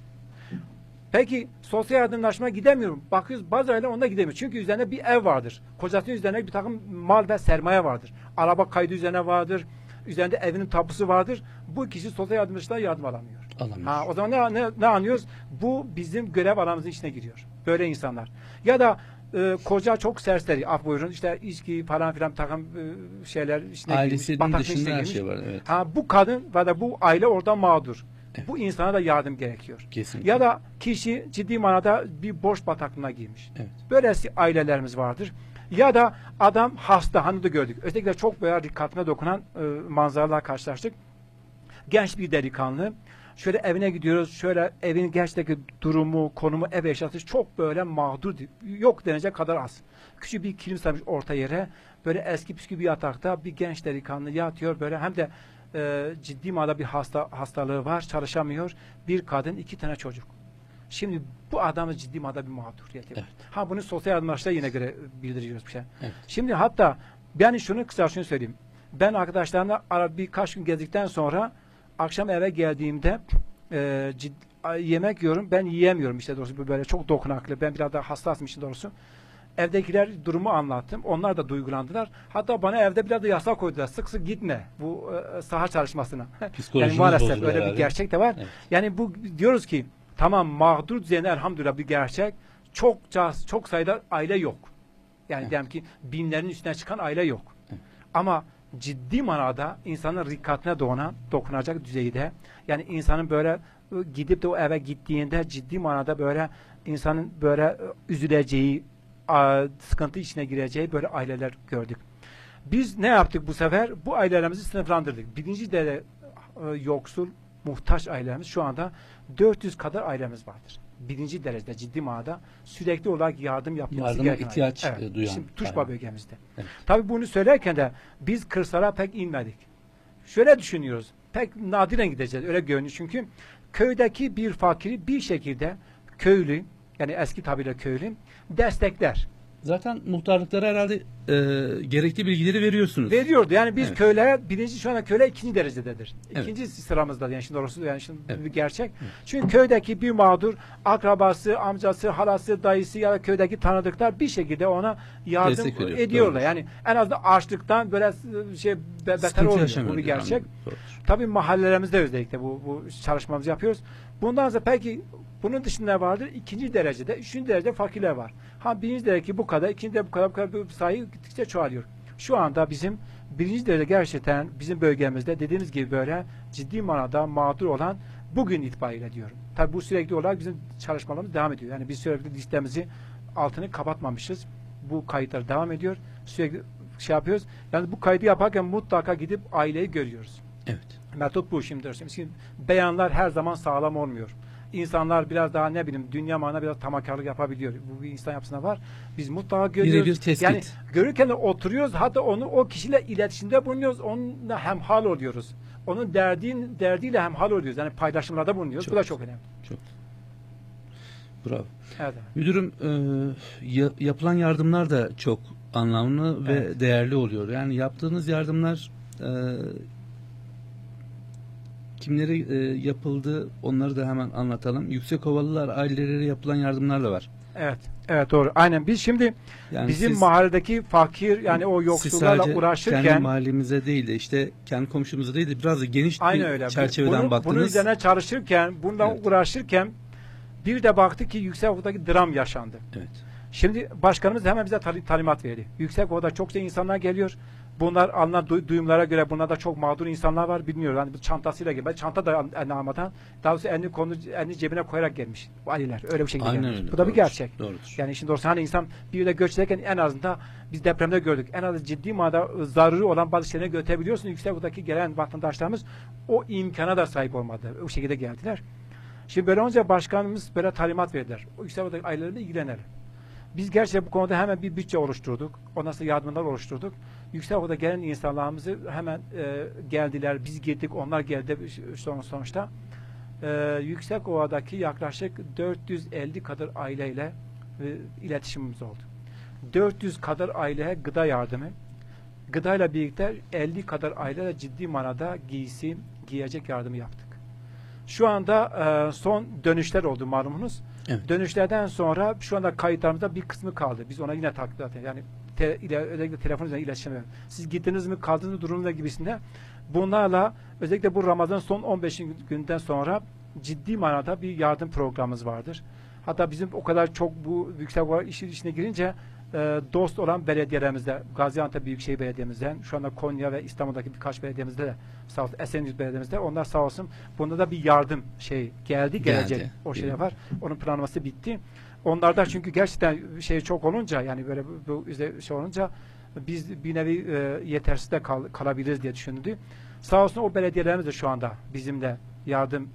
Peki sosyal yardımlaşma gidemiyorum. Bakıyoruz bazı aileler onda gidemiyor. Çünkü üzerinde bir ev vardır. Kocasının üzerinde bir takım mal ve sermaye vardır. Araba kaydı üzerine vardır. Üzerinde evinin tapusu vardır. Bu kişi sosyal yardımlaşmadan yardım alamıyor. O zaman ne anlıyoruz? Bu bizim görev alanımızın içine giriyor. Böyle insanlar. Ya da koca çok serseri. Af buyurun. İşte içki falan filan takım şeyler içine ailesinin girmiş. dışında her şey var. Evet. Bu kadın ve da bu aile orada mağdur. Evet. Bu insana da yardım gerekiyor. Kesinlikle. Ya da kişi ciddi manada bir borç bataklığına girmiş. Evet. Böylesi ailelerimiz vardır. Ya da adam hasta, hani da gördük. Özellikle çok böyle dikkatine dokunan manzaralar karşılaştık. Genç bir delikanlı. Şöyle evine gidiyoruz. Şöyle evin gerçekteki durumu, konumu, ev eşyası çok böyle mağdur. Yok denecek kadar az. Küçük bir kilim sermiş orta yere. Böyle eski püskü bir yatakta bir genç delikanlı yatıyor. Böyle hem de ciddi manada bir hastalığı var. Çalışamıyor. Bir kadın, 2 tane çocuk. Şimdi bu adamın ciddi manada bir mağduriyeti var. Evet. Bunu sosyal yardımlaşta yine göre bildiriyoruz bir şey. Evet. Şimdi hatta ben şunu söyleyeyim. Ben arkadaşlarımla birkaç gün gezdikten sonra akşam eve geldiğimde yemek yiyorum. Ben yiyemiyorum işte doğrusu, böyle çok dokunaklı. Ben biraz da hassasım işin doğrusu. Evdekiler durumu anlattım. Onlar da duygulandılar. Hatta bana evde biraz da yasak koydular. Sık sık gitme bu saha çalışmasına. Yani maalesef öyle bir gerçek de var. Evet. Yani bu diyoruz ki tamam, mağdur düzeyinde elhamdülillah bir gerçek. Çok sayıda aile yok. Yani evet, diyelim ki binlerin üstüne çıkan aile yok. Evet. Ama ciddi manada insanın rikatine dokunacak düzeyde, yani insanın böyle gidip de o eve gittiğinde ciddi manada böyle insanın böyle üzüleceği, sıkıntı içine gireceği böyle aileler gördük. Biz ne yaptık bu sefer? Bu ailelerimizi sınıflandırdık. Birinci derece yoksul, muhtaç ailelerimiz, şu anda 400 kadar ailemiz vardır. Birinci derecede ciddi manada sürekli olarak yardım yapılması gereken ihtiyaç duyan. Şimdi Tuşba bölgemizde. Evet. Tabii bunu söylerken de biz kırsala pek inmedik. Şöyle düşünüyoruz. Pek nadiren gideceğiz. Öyle görünüyor çünkü köydeki bir fakiri bir şekilde köylü, yani eski tabirle köylü destekler. Zaten muhtarlıklara herhalde gerekli bilgileri veriyorsunuz. Veriyordu. Yani biz Evet. köylere birinci, şu anda köyler ikinci derecededir. Evet. İkinci sıramızda, yani şimdi doğrusu, yani şimdi Evet. bir gerçek. Çünkü köydeki bir mağdur akrabası, amcası, halası, dayısı ya da köydeki tanıdıklar bir şekilde ona yardım Destek veriyor. ediyorlar. Doğrudur. Yani en azından açlıktan böyle beter Sıkıntı olmuyor. yaşamıyor Bu bir diyor, gerçek. anladım. Doğrudur. Tabii mahallelerimizde özellikle bu çalışmamızı yapıyoruz. Bundan sonra peki bunun dışında ne vardır? İkinci derecede, üçüncü derecede fakirler var. Ha birinci derecedeki bu kadar, ikinci de bu kadar bu sayı gittikçe çoğalıyor. Şu anda bizim birinci derece gerçekten bizim bölgemizde dediğimiz gibi böyle ciddi manada mağdur olan bugün itibariyle diyorum. Tabii bu sürekli olarak bizim çalışmalarımız devam ediyor. Yani biz sürekli listemizi altını kapatmamışız. Bu kayıtlar devam ediyor. Sürekli şey yapıyoruz. Yani bu kaydı yaparken mutlaka gidip aileyi görüyoruz. Evet. Metot bu şimdi. Şimdi beyanlar her zaman sağlam olmuyor. İnsanlar biraz daha ne bileyim dünya manada biraz tamakarlık yapabiliyor. Bu bir insan yapısına var. Biz mutlaka görüyoruz. Birebir tespit. Yani görürken de oturuyoruz. Hatta onu o kişiyle iletişimde bulunuyoruz. Onunla hemhal oluyoruz. Onun derdiyle hemhal oluyoruz. Yani paylaşımlarda bulunuyoruz. Çok Bu da çok önemli. Çok. Bravo. Evet. Müdürüm, yapılan yardımlar da çok anlamlı ve Evet. değerli oluyor. Yani yaptığınız yardımlar kimlere yapıldı, onları da hemen anlatalım. Yüksekovalılar aileleri yapılan yardımlar da var. Evet. Evet doğru. Aynen. Biz şimdi Yani bizim siz, mahalledeki fakir yani o siz yoksullarla sadece uğraşırken kendi mahallemize değil de işte kendi komşumuza değil de biraz da geniş aynı bir öyle. çerçeveden Bunun baktınız. üzerine çalışırken, bundan Evet. uğraşırken bir de baktık ki Yüksekova'daki dram yaşandı. Evet. Şimdi başkanımız hemen bize talimat verdi. Yüksekova'da çokça insanlar geliyor. Bunlar alınan duyumlara göre bunlarda çok mağdur insanlar var. Bilmiyorum. Yani bu çantasıyla gelmiş. Çanta da almadan daha doğrusu elini cebine koyarak gelmiş. Bu aileler. Öyle bir şekilde Aynen gelmiş. öyle. Bu da bir Doğrudur. gerçek. Doğrudur. Yani şimdi doğrusu hani insan bir yere göç ederken en azından biz depremde gördük. En az ciddi manada zararı olan bazı şeyleri götürebiliyorsun. Yüksekova'daki gelen vatandaşlarımız o imkana da sahip olmadı. O şekilde geldiler. Şimdi böyle olunca başkanımız böyle talimat verdiler. O Yüksekova'daki ailelerle ilgilenelim. Biz gerçekten bu konuda hemen bir bütçe oluşturduk. Ondan sonra yardımlar oluşturduk. Yüksekova'da gelen insanlarımızı hemen geldiler. Biz gittik, onlar geldi sonuçta. Yüksekova'daki yaklaşık 450 kadar aileyle iletişimimiz oldu. 400 kadar aileye gıda yardımı, gıdayla birlikte 50 kadar aileye ciddi manada giysi, giyecek yardımı yaptık. Şu anda son dönüşler oldu malumunuz. Evet. Dönüşlerden sonra şu anda kayıtlarımızda bir kısmı kaldı. Biz ona yine takip ettik. Yani özellikle telefon üzerinden iletişim. Siz gittiniz mi, kaldınız mı durumunda gibisinde. Bunlarla özellikle bu Ramazan son 15 günden sonra ciddi manada bir yardım programımız vardır. Hatta bizim o kadar çok bu Yüksekova işine girince dost olan belediyelerimizde, Gaziantep Büyükşehir Belediye'mizden, şu anda Konya ve İstanbul'daki birkaç belediyemizde de, sağ olsun Esenyurt Belediye'mizde, onlar sağ olsun bunda da bir yardım gelecek. O şey var. Onun planlaması bitti. Onlarda çünkü gerçekten şey çok olunca yani böyle bu şey olunca biz bir nevi yetersiz de kalabiliriz diye düşündü. Sağ olsun o belediyelerimiz de şu anda bizimle yardım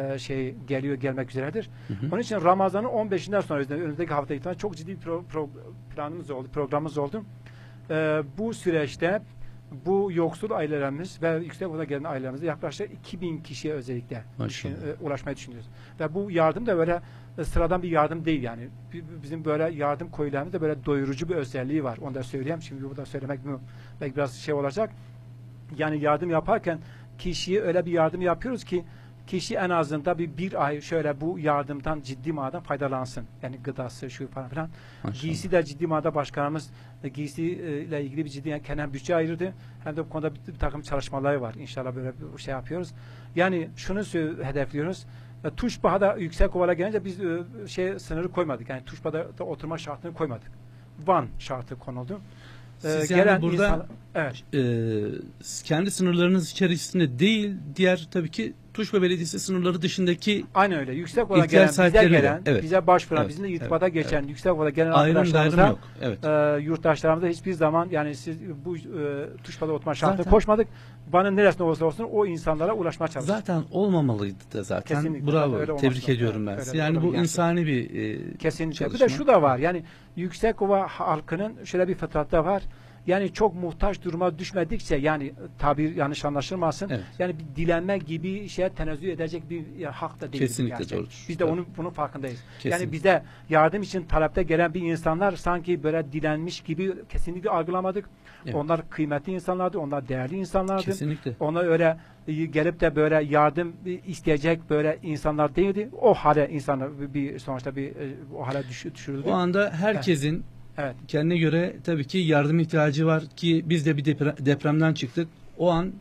gelmek üzeredir. Hı hı. Onun için Ramazan'ın 15'inden sonra önümüzdeki hafta itibaren çok ciddi programımız oldu. Bu süreçte bu yoksul ailelerimiz ve Yüksekova'da gelen ailelerimize yaklaşık 2000 kişiye özellikle ulaşmayı düşünüyoruz. Ve bu yardım da böyle sıradan bir yardım değil yani. Bizim böyle yardım koyularımızda böyle doyurucu bir özelliği var. Onu da söyleyeyim. Şimdi burada söylemek belki biraz şey olacak. Yani yardım yaparken kişiye öyle bir yardım yapıyoruz ki kişi en azından bir ay şöyle bu yardımdan ciddi manada faydalansın. Yani gıdası şu falan filan. Maşallah. Giysi de ciddi manada başkanımız giysiyle ilgili bir ciddi yani kendi bütçe ayırdı. Hem de bu konuda bir takım çalışmaları var. İnşallah böyle bir şey yapıyoruz. Yani şunu hedefliyoruz. Tuşbağa'da Yüksekova'ya gelince biz sınırı koymadık. Yani Tuşbağa'da da oturma şartını koymadık. Van şartı konuldu. Siz yani burada evet. Kendi sınırlarınız içerisinde değil, diğer tabii ki Tuşba Belediyesi sınırları dışındaki aynen öyle. Yüksekova'ya ihtiyaç gelen, evet. bize başvuran, Evet. bizimle irtibata Evet. geçen Yüksekova'ya gelen ayrım arkadaşlarımıza yok. Evet. Yurttaşlarımıza hiçbir zaman yani siz bu Tuşba'da oturma şartına Zaten koşmadık. Van'ın neresinde olursa olsun o insanlara ulaşmaya çalıştık. zaten olmamalıydı da zaten. Kesinlikle. Bravo. Öyle olması Tebrik lazım. ediyorum ben Evet, sizi. öyle Yani bu gerçek. insani bir Kesinlikle. çalışma. Bir de şu da var. Yani Yüksekova halkının şöyle bir fıtratı var. yani çok muhtaç duruma düşmedikçe, yani tabir yanlış anlaşılmasın. Evet. Yani bir dilenme gibi şeye tenezzül edecek bir hak da değil. Kesinlikle gerçek. doğrudur. Biz de Tabii. bunun farkındayız. Kesinlikle. Yani bize yardım için talepte gelen bir insanlar sanki böyle dilenmiş gibi kesinlikle algılamadık. Evet. Onlar kıymetli insanlardı, onlar değerli insanlardı. Kesinlikle. Onlar öyle gelip de böyle yardım isteyecek böyle insanlar değildi. O hale insanlar bir sonuçta o hale düşürüldü. O anda herkesin Evet. kendine göre tabii ki yardım ihtiyacı var ki biz de bir depremden çıktık. O an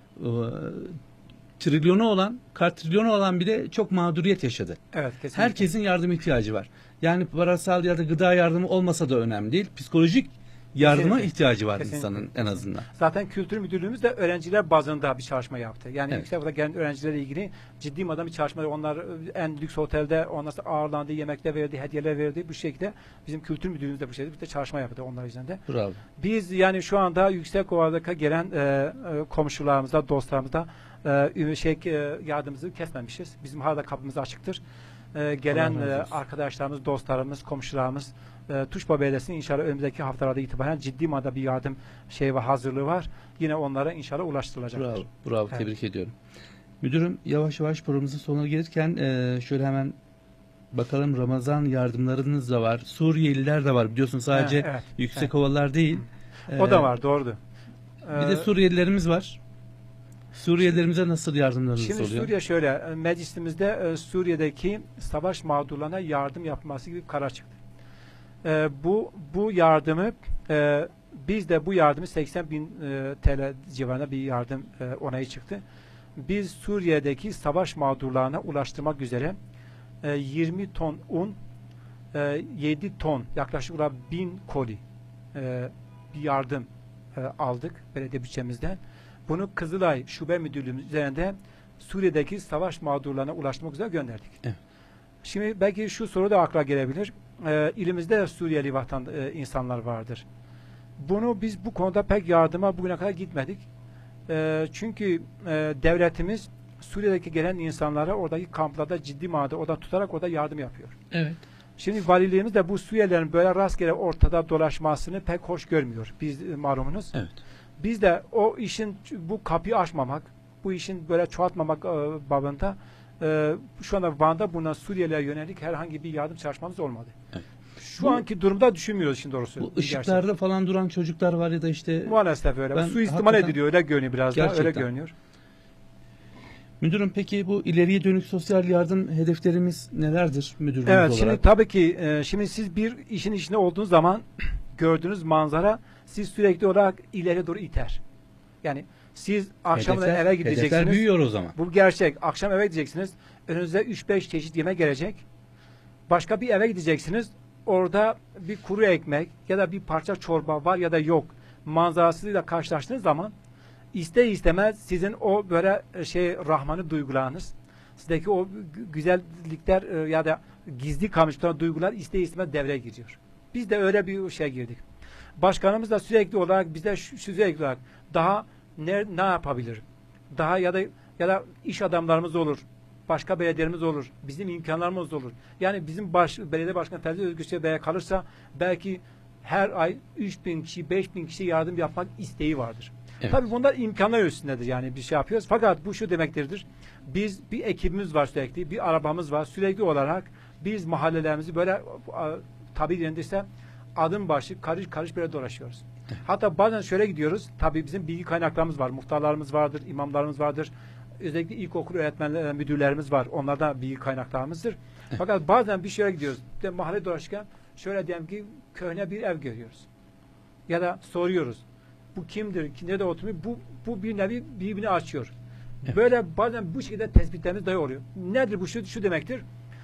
trilyonu olan bir de çok mağduriyet yaşadı. Evet, kesinlikle. Herkesin yardım ihtiyacı var. Yani parasal ya da gıda yardımı olmasa da önemli değil. Psikolojik yardıma Kesinlikle. ihtiyacı var Kesinlikle. insanın en azından. Zaten Kültür Müdürlüğümüz de öğrenciler bazında bir çalışma yaptı. Yani Evet. yüksek okulda gelen öğrencilerle ilgili ciddi bir çalışma. Onlar en lüks otelde ağırlandı, yemekler verdi, hediyeler verdi. Bu şekilde bizim Kültür Müdürlüğümüz de bu şekilde bir de çalışma yaptı onlar üzerinde. Bravo. Biz yani şu anda Yüksekova'daki gelen komşularımızda, dostlarımızda yardımımızı kesmemişiz. Bizim hala kapımız açıktır. Gelen Allah razı olsun. arkadaşlarımız, dostlarımız, komşularımız Tuşba Belediyesi'nin inşallah önümüzdeki haftalarda itibaren ciddi manada bir yardım ve hazırlığı var. Yine onlara inşallah ulaştırılacaktır. Bravo. Bravo. Evet. Tebrik ediyorum. Müdürüm, yavaş yavaş programımızın sonuna gelirken şöyle hemen bakalım, Ramazan yardımlarınız da var. Suriyeliler de var. Biliyorsun sadece Evet, Yüksekovalılar değil. O da var, doğrudur. Bir de Suriyelilerimiz var. Suriyelilerimize nasıl yardımlarınız Şimdi oluyor? Suriye şöyle, meclisimizde Suriye'deki savaş mağdurlarına yardım yapılması gibi bir karar çıktı. Bu yardımı biz de bu yardımı 80.000 TL civarında bir yardım onayı çıktı. Biz Suriye'deki savaş mağdurlarına ulaştırmak üzere 20 ton un, 7 ton yaklaşık olarak 1000 koli bir yardım aldık belediye bütçemizden. Bunu Kızılay Şube Müdürlüğümüz üzerinde Suriye'deki savaş mağdurlarına ulaştırmak üzere gönderdik. Evet. Şimdi belki şu soru da akla gelebilir. İlimizde Suriyeli insanlar vardır. Biz bu konuda pek yardıma bugüne kadar gitmedik. Çünkü devletimiz Suriye'deki gelen insanlara oradaki kamplarda ciddi manada oradan tutarak orada yardım yapıyor. Evet. Şimdi valiliğimiz de bu Suriyelilerin böyle rastgele ortada dolaşmasını pek hoş görmüyor. Biz malumunuz. Evet. Biz de o işin bu kapıyı açmamak, bu işin böyle çoğaltmamak babında şu anda Van'da bulunan Suriyelilere yönelik herhangi bir yardım çalışmamız olmadı. Evet. Şu anki durumda düşünmüyoruz şimdi doğrusu. Bu ışıklarda falan duran çocuklar var ya da işte. Maalesef öyle. Ben Suistimal hakikaten- ediliyor. Öyle görünüyor biraz daha. Öyle Gerçekten. görünüyor. Müdürüm, peki bu ileriye dönük sosyal yardım hedeflerimiz nelerdir müdürlüğümüz Evet, olarak? şimdi tabii ki şimdi siz bir işin içinde olduğunuz zaman gördüğünüz manzara siz sürekli olarak ileri doğru iter. Yani siz akşamına eve Hedefler gideceksiniz. büyüyor o zaman. Bu gerçek. Akşam eve gideceksiniz. Önünüze 3-5 çeşit yemek gelecek. Başka bir eve gideceksiniz. Orada bir kuru ekmek ya da bir parça çorba var ya da yok manzarasıyla karşılaştığınız zaman ister istemez sizin o böyle rahmanı duygularınız, sizdeki o güzellikler ya da gizli kalmış duygular ister istemez devreye giriyor. Biz de öyle bir girdik. Başkanımız da sürekli olarak bize sürekli olarak daha ne yapabilir? Daha ya da iş adamlarımız olur. Başka belediyelerimiz olur. Bizim imkanlarımız olur. Yani bizim belediye başkanı Fevzi Özgürçek Bey'e kalırsa belki her ay 3.000 kişi, 5.000 kişi yardım yapmak isteği vardır. Evet. Tabii bunlar imkanlar ölçüsündedir. Yani bir şey yapıyoruz. Fakat bu şu demektir. Biz bir ekibimiz var sürekli. Bir arabamız var. Sürekli olarak biz mahallelerimizi böyle tabii yerindeyse adım başı karış karış böyle dolaşıyoruz. Evet. Hatta bazen şöyle gidiyoruz. Tabii bizim bilgi kaynaklarımız var. Muhtarlarımız vardır, imamlarımız vardır. Özellikle ilkokul öğretmen müdürlerimiz var. Onlardan bilgi kaynaklarımızdır. Evet. Fakat bazen bir şeye gidiyoruz. Mahalle dolaşırken şöyle diyelim ki köhne bir ev görüyoruz. Ya da soruyoruz. Bu kimdir? Nerede oturuyor? Bu bir nevi birbirini açıyor. Evet. Böyle bazen bu şekilde tespitlerimiz dahi oluyor. Nedir bu? Şu demektir.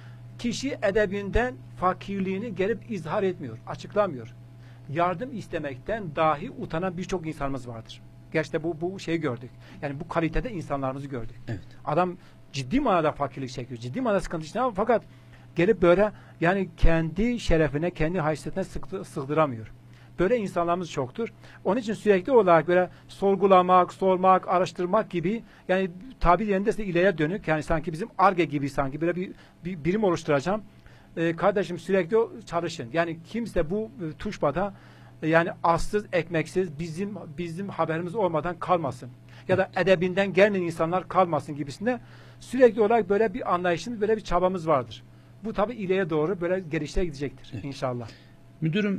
Kişi edebinden fakirliğini gelip izhar etmiyor, açıklamıyor. Yardım istemekten dahi utanan birçok insanımız vardır. Gerçekten bu şeyi gördük. Yani bu kalitede insanlarımızı gördük. Evet. Adam ciddi manada fakirlik çekiyor. Ciddi manada sıkıntı içinde ama fakat gelip böyle yani kendi şerefine, kendi haysiyetine sığdıramıyor. Böyle insanlarımız çoktur. Onun için sürekli olarak böyle sorgulamak, sormak, araştırmak gibi yani tabir yerinde ise ileriye dönük yani sanki bizim Ar-Ge gibi sanki böyle bir birim oluşturacağım. Kardeşim sürekli çalışın. Yani kimse bu Tuşba'da Yani assız, ekmeksiz bizim haberimiz olmadan kalmasın. Ya da edebinden gelmeyen insanlar kalmasın gibisinde sürekli olarak böyle bir anlayışımız, böyle bir çabamız vardır. Bu tabii ileriye doğru böyle gelişlere gidecektir Evet. inşallah. Müdürüm,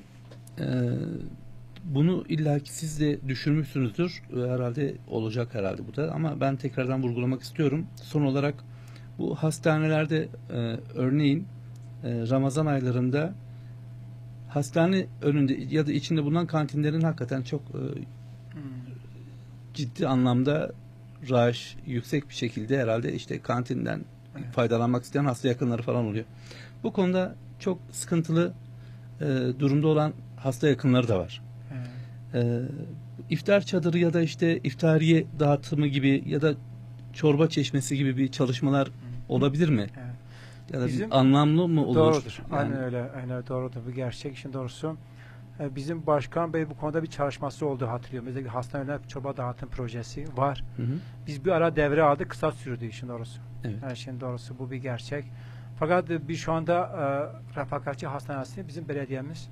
bunu illaki siz de düşünmüşsünüzdür. Herhalde olacak herhalde bu da. Ama ben tekrardan vurgulamak istiyorum. Son olarak bu hastanelerde örneğin Ramazan aylarında hastane önünde ya da içinde bulunan kantinlerin hakikaten çok ciddi anlamda rağış yüksek bir şekilde herhalde işte kantinden faydalanmak isteyen hasta yakınları falan oluyor. Bu konuda çok sıkıntılı durumda olan hasta yakınları da var. İftar çadırı ya da işte iftariye dağıtımı gibi ya da çorba çeşmesi gibi bir çalışmalar olabilir mi? Evet. Ya da Bizim, anlamlı mı olur? doğrudur. Yani, Aynen öyle. Aynen doğrudur. Bu gerçek işin doğrusu. Bizim Başkan Bey bu konuda bir çalışması olduğu hatırlıyorum. Özellikle hastaneler çorba dağıtım projesi var. hı. Biz bir ara devre aldık. Kısa sürdü işin doğrusu. Evet. Her şeyin doğrusu. Bu bir gerçek. Fakat biz şu anda Refakatçi Hastanesi bizim belediyemiz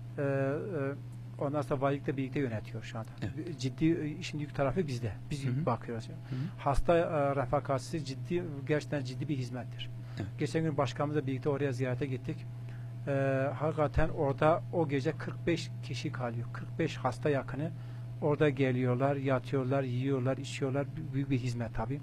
ondan sonra valilikle birlikte yönetiyor şu anda. Evet. Ciddi işin yük tarafı bizde. Biz Hı hı. bakıyoruz. Hı. Hasta refakatçisi gerçekten ciddi bir hizmettir. Evet. Geçen gün başkanımızla birlikte oraya ziyarete gittik. Hakikaten orada o gece 45 kişi kalıyor. 45 hasta yakını orada geliyorlar, yatıyorlar, yiyorlar, içiyorlar. Büyük bir hizmet tabii.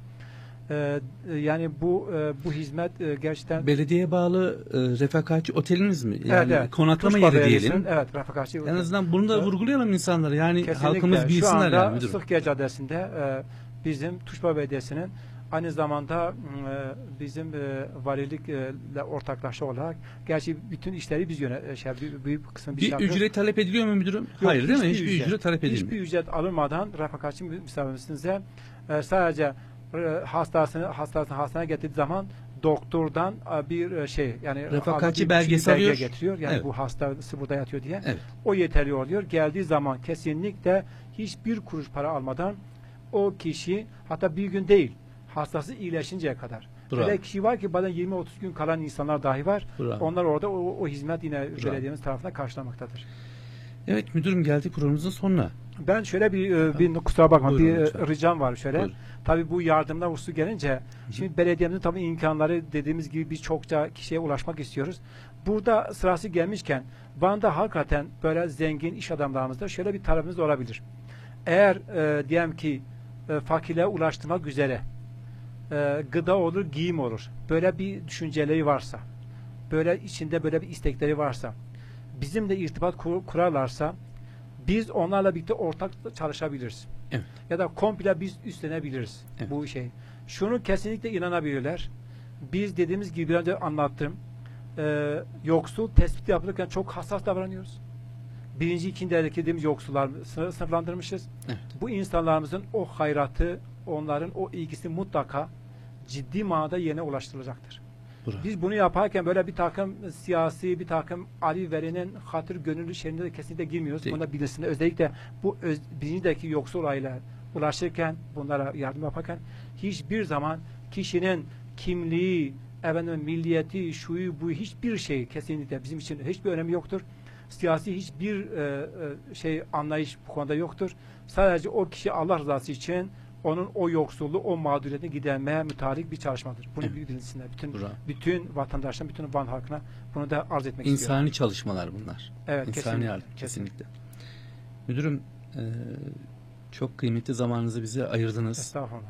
Yani bu hizmet gerçekten Belediyeye bağlı refakatçi oteliniz mi? Yani evet. konaklama Tuşba yeri Belediyesi'nin, diyelim. Evet, refakatçi. En azından bunu da Evet. vurgulayalım insanlara. Yani Kesinlikle. halkımız Şu bilsinler anda yani müdürüm. Sıhhiye Caddesi'nde bizim Tuşba Belediyesi'nin aynı zamanda bizim valilikle ortaklaşa olarak gerçi bütün işleri biz büyük kısmı biz Bir yapıyoruz. ücret talep ediliyor mu müdürüm? Yok, Hayır değil mi? Hiçbir ücret talep edilmiyor. Hiçbir ücret alınmadan refakatçi misafirimize sadece hastaneye getirdiği zaman doktordan bir yani Refakatçi bir belgesi belge alıyor. getiriyor. Yani Evet. bu hastası burada yatıyor diye. Evet. O yeterli oluyor. Geldiği zaman kesinlikle hiçbir kuruş para almadan o kişi hatta bir gün değil hastası iyileşinceye kadar. Bravo. Öyle kişi var ki bazen 20-30 gün kalan insanlar dahi var. Bravo. Onlar orada o hizmet yine Bravo. belediyemiz tarafından karşılamaktadır. Evet müdürüm, geldik programımızın sonuna. Ben şöyle bir kusura bakma Buyurun bir lütfen. ricam var şöyle. Buyurun. Tabii bu yardımlar hususu gelince şimdi belediyemizin tabii imkanları dediğimiz gibi birçokça kişiye ulaşmak istiyoruz. Burada sırası gelmişken Van'da hakikaten böyle zengin iş adamlarımızda şöyle bir talebimiz olabilir. Eğer diyelim ki fakirliğe ulaştırmak üzere gıda olur, giyim olur. Böyle bir düşünceleri varsa, böyle içinde böyle bir istekleri varsa, bizimle irtibat kurarlarsa biz onlarla birlikte ortak çalışabiliriz. Evet. Ya da komple biz üstlenebiliriz Evet. bu şey. Şunu kesinlikle inanabilirler. Biz dediğimiz gibi biraz önce anlattım. Yoksul tespit yapılırken çok hassas davranıyoruz. Birinci, ikinci derecedeki dediğimiz yoksullar sınıflandırmışız. Evet. Bu insanlarımızın o hayratı, onların o ilgisi mutlaka ciddi manada yerine ulaştırılacaktır. Bravo. Biz bunu yaparken böyle bir takım siyasi, bir takım Ali Veri'nin hatır gönüllü şeyinde de kesinlikle girmiyoruz. Değil. Bunda birisinde özellikle bu birincideki yoksul aileler ulaşırken, bunlara yardım yaparken hiçbir zaman kişinin kimliği, milliyeti, şuyu, bu hiçbir şey kesinlikle bizim için hiçbir önemi yoktur. Siyasi hiçbir anlayış bu konuda yoktur. Sadece o kişi Allah rızası için onun o yoksulluğu, o mağduriyetini gidermeye mütalik bir çalışmadır. Bunu Evet. bilinsinler. Bravo. Bütün vatandaşların, bütün Van halkına bunu da arz etmek istiyorum. İnsani çalışmalar bunlar. Evet, İnsani kesinlikle. yardım, kesinlikle. Müdürüm, çok kıymetli zamanınızı bize ayırdınız. Estağfurullah.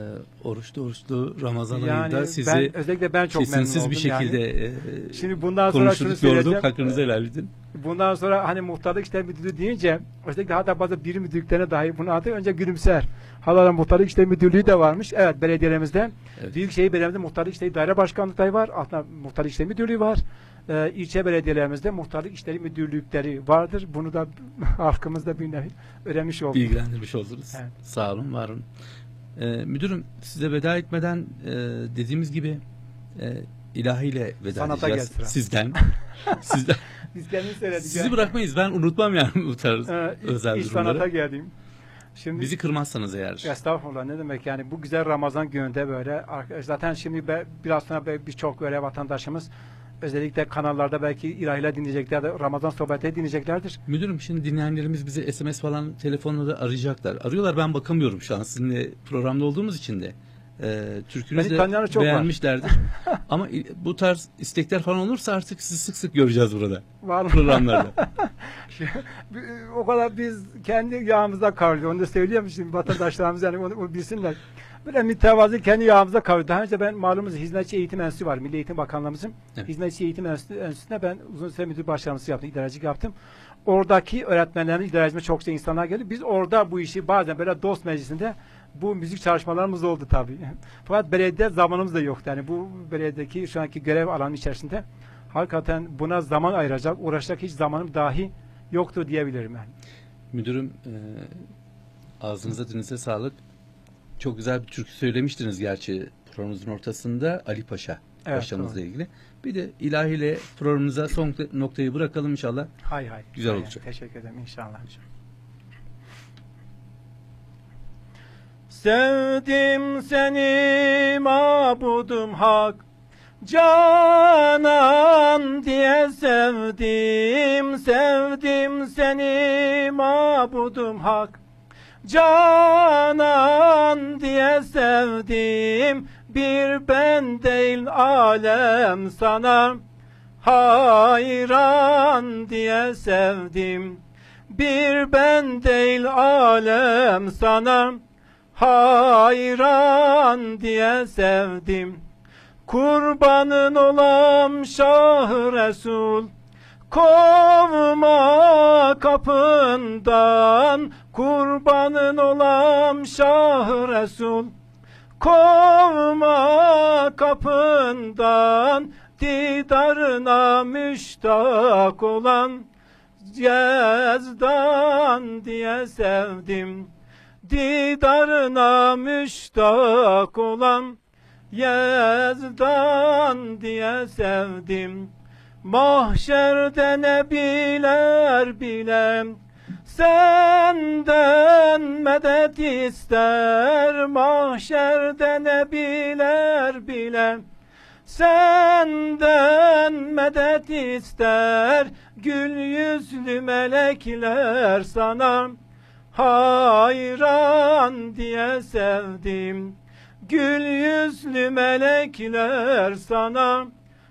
Oruçlu Ramazan Yani ayında sizi özellikle ben çok memnun kesintisiz oldum. bir şekilde Şimdi bundan sonra şunu konuştuk, yorduk. söyleyeceğim. Hakkınızı helal edin. Bundan sonra hani muhtarlık işleri müdürlüğü deyince özellikle hatta bazı biri müdürlüklerine dahi bunu adı önce gülümser. Hala muhtarlık işleri müdürlüğü de varmış. Evet, belediyelerimizde. Evet. Büyükşehir Belediye'mizde muhtarlık işleri daire başkanlıkları var. Altında muhtarlık işleri müdürlüğü var. İlçe belediyelerimizde muhtarlık işleri müdürlükleri vardır. Bunu da halkımızda bir nevi öğrenmiş olduk. Bilgilendirmiş oldunuz. Evet. Sağ olun, var olun. Müdürüm, size veda etmeden dediğimiz gibi ilahiyle veda Sanata edeceğiz. gel sıra. Sizden. Biz kendimiz söyledik. Sizi bırakmayız. Ben unutmam yani bu tarz özel İş sanata durumları. geldim. Şimdi Bizi kırmazsanız eğer. estağfurullah, ne demek yani bu güzel Ramazan gününde böyle zaten şimdi biraz sonra birçok böyle vatandaşımız Özellikle kanallarda belki ilahiler dinleyecekler, Ramazan sohbetleri dinleyeceklerdir. Müdürüm, şimdi dinleyenlerimiz bizi SMS falan telefonla da arayacaklar. Arıyorlar, ben bakamıyorum şu an sizinle programda olduğumuz için de. Türkünüzü Beni tanıyanlar de çok var. beğenmişlerdir. Ama bu tarz istekler falan olursa artık sizi sık sık göreceğiz burada. Var mı? Programlarda. O kadar biz kendi yağımıza kavruluyor. Onu da söyleyeyim şimdi vatandaşlarımız yani onu bilsinler. Böyle mütevazi kendi yağımıza kavruluyor. Daha önce ben malumunuz Hizmetçi Eğitim Enstitüsü var. Milli Eğitim Bakanlığımızın Evet. Hizmetçi Eğitim Enstitüsü'nde ben uzun süre müdür başkanlısı yaptım. İdarecilik yaptım. Oradaki öğretmenlerimiz, idarecime çokça insanlar geldi. Biz orada bu işi bazen böyle dost meclisinde bu müzik çalışmalarımız oldu tabii. Fakat belediye zamanımız da yoktu. Yani bu belediyedeki şu anki görev alanı içerisinde hakikaten buna zaman ayıracak, uğraşacak hiç zamanım dahi yoktu diyebilirim yani. Müdürüm, ağzınıza dilinize sağlık. Çok güzel bir türkü söylemiştiniz gerçi programımızın ortasında, Ali Paşa. Evet, Paşa'mızla doğru. ilgili. Bir de ilahiyle programımıza son noktayı bırakalım inşallah. Hay. Güzel Hay, olacak. Teşekkür ederim inşallah. Sevdim seni mabudum hak, Canan diye sevdim seni mabudum hak, Canan diye sevdim, bir ben değil alem sana hayran diye sevdim, bir ben değil alem sana hayran diye sevdim. Kurbanın olam Şah-ı Resul, kovma kapından. Kurbanın olam Şah-ı Resul, kovma kapından. Didarına müştak olan Yezdan diye sevdim. Didarına müştak olan Yezdan diye sevdim. Mahşerde ne biler senden medet ister. Mahşerde ne biler senden medet ister. Gül yüzlü melekler sana hayran diye sevdim. Gül yüzlü melekler sana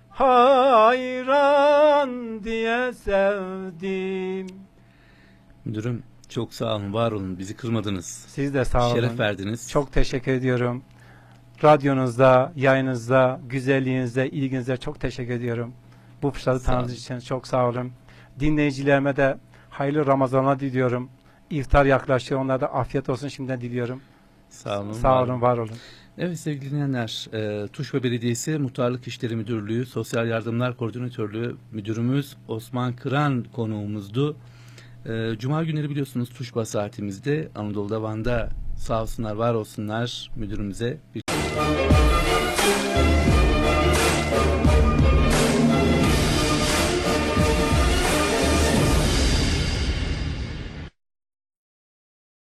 hayran diye sevdim. Müdürüm, çok sağ olun, var olun. Bizi kırmadınız. Siz de sağ olun. Şeref verdiniz. Çok teşekkür ediyorum. Radyonuzda, yayınızda, güzelliğinizde, ilginize çok teşekkür ediyorum. Bu fırsatı Sağ olun. tanıdığınız için çok sağ olun. Dinleyicilerime de hayırlı Ramazanlar diliyorum. İftar yaklaşıyor. Onlara da afiyet olsun şimdiden diliyorum. Sağ olun. Sağ olun, var olun. Evet sevgili dinleyenler, Tuşba Belediyesi Muhtarlık İşleri Müdürlüğü, Sosyal Yardımlar Koordinatörlüğü Müdürümüz Osman Kıran konuğumuzdu. Cuma günleri biliyorsunuz Tuşba saatimizde Anadolu'da Van'da sağ olsunlar, var olsunlar müdürümüze.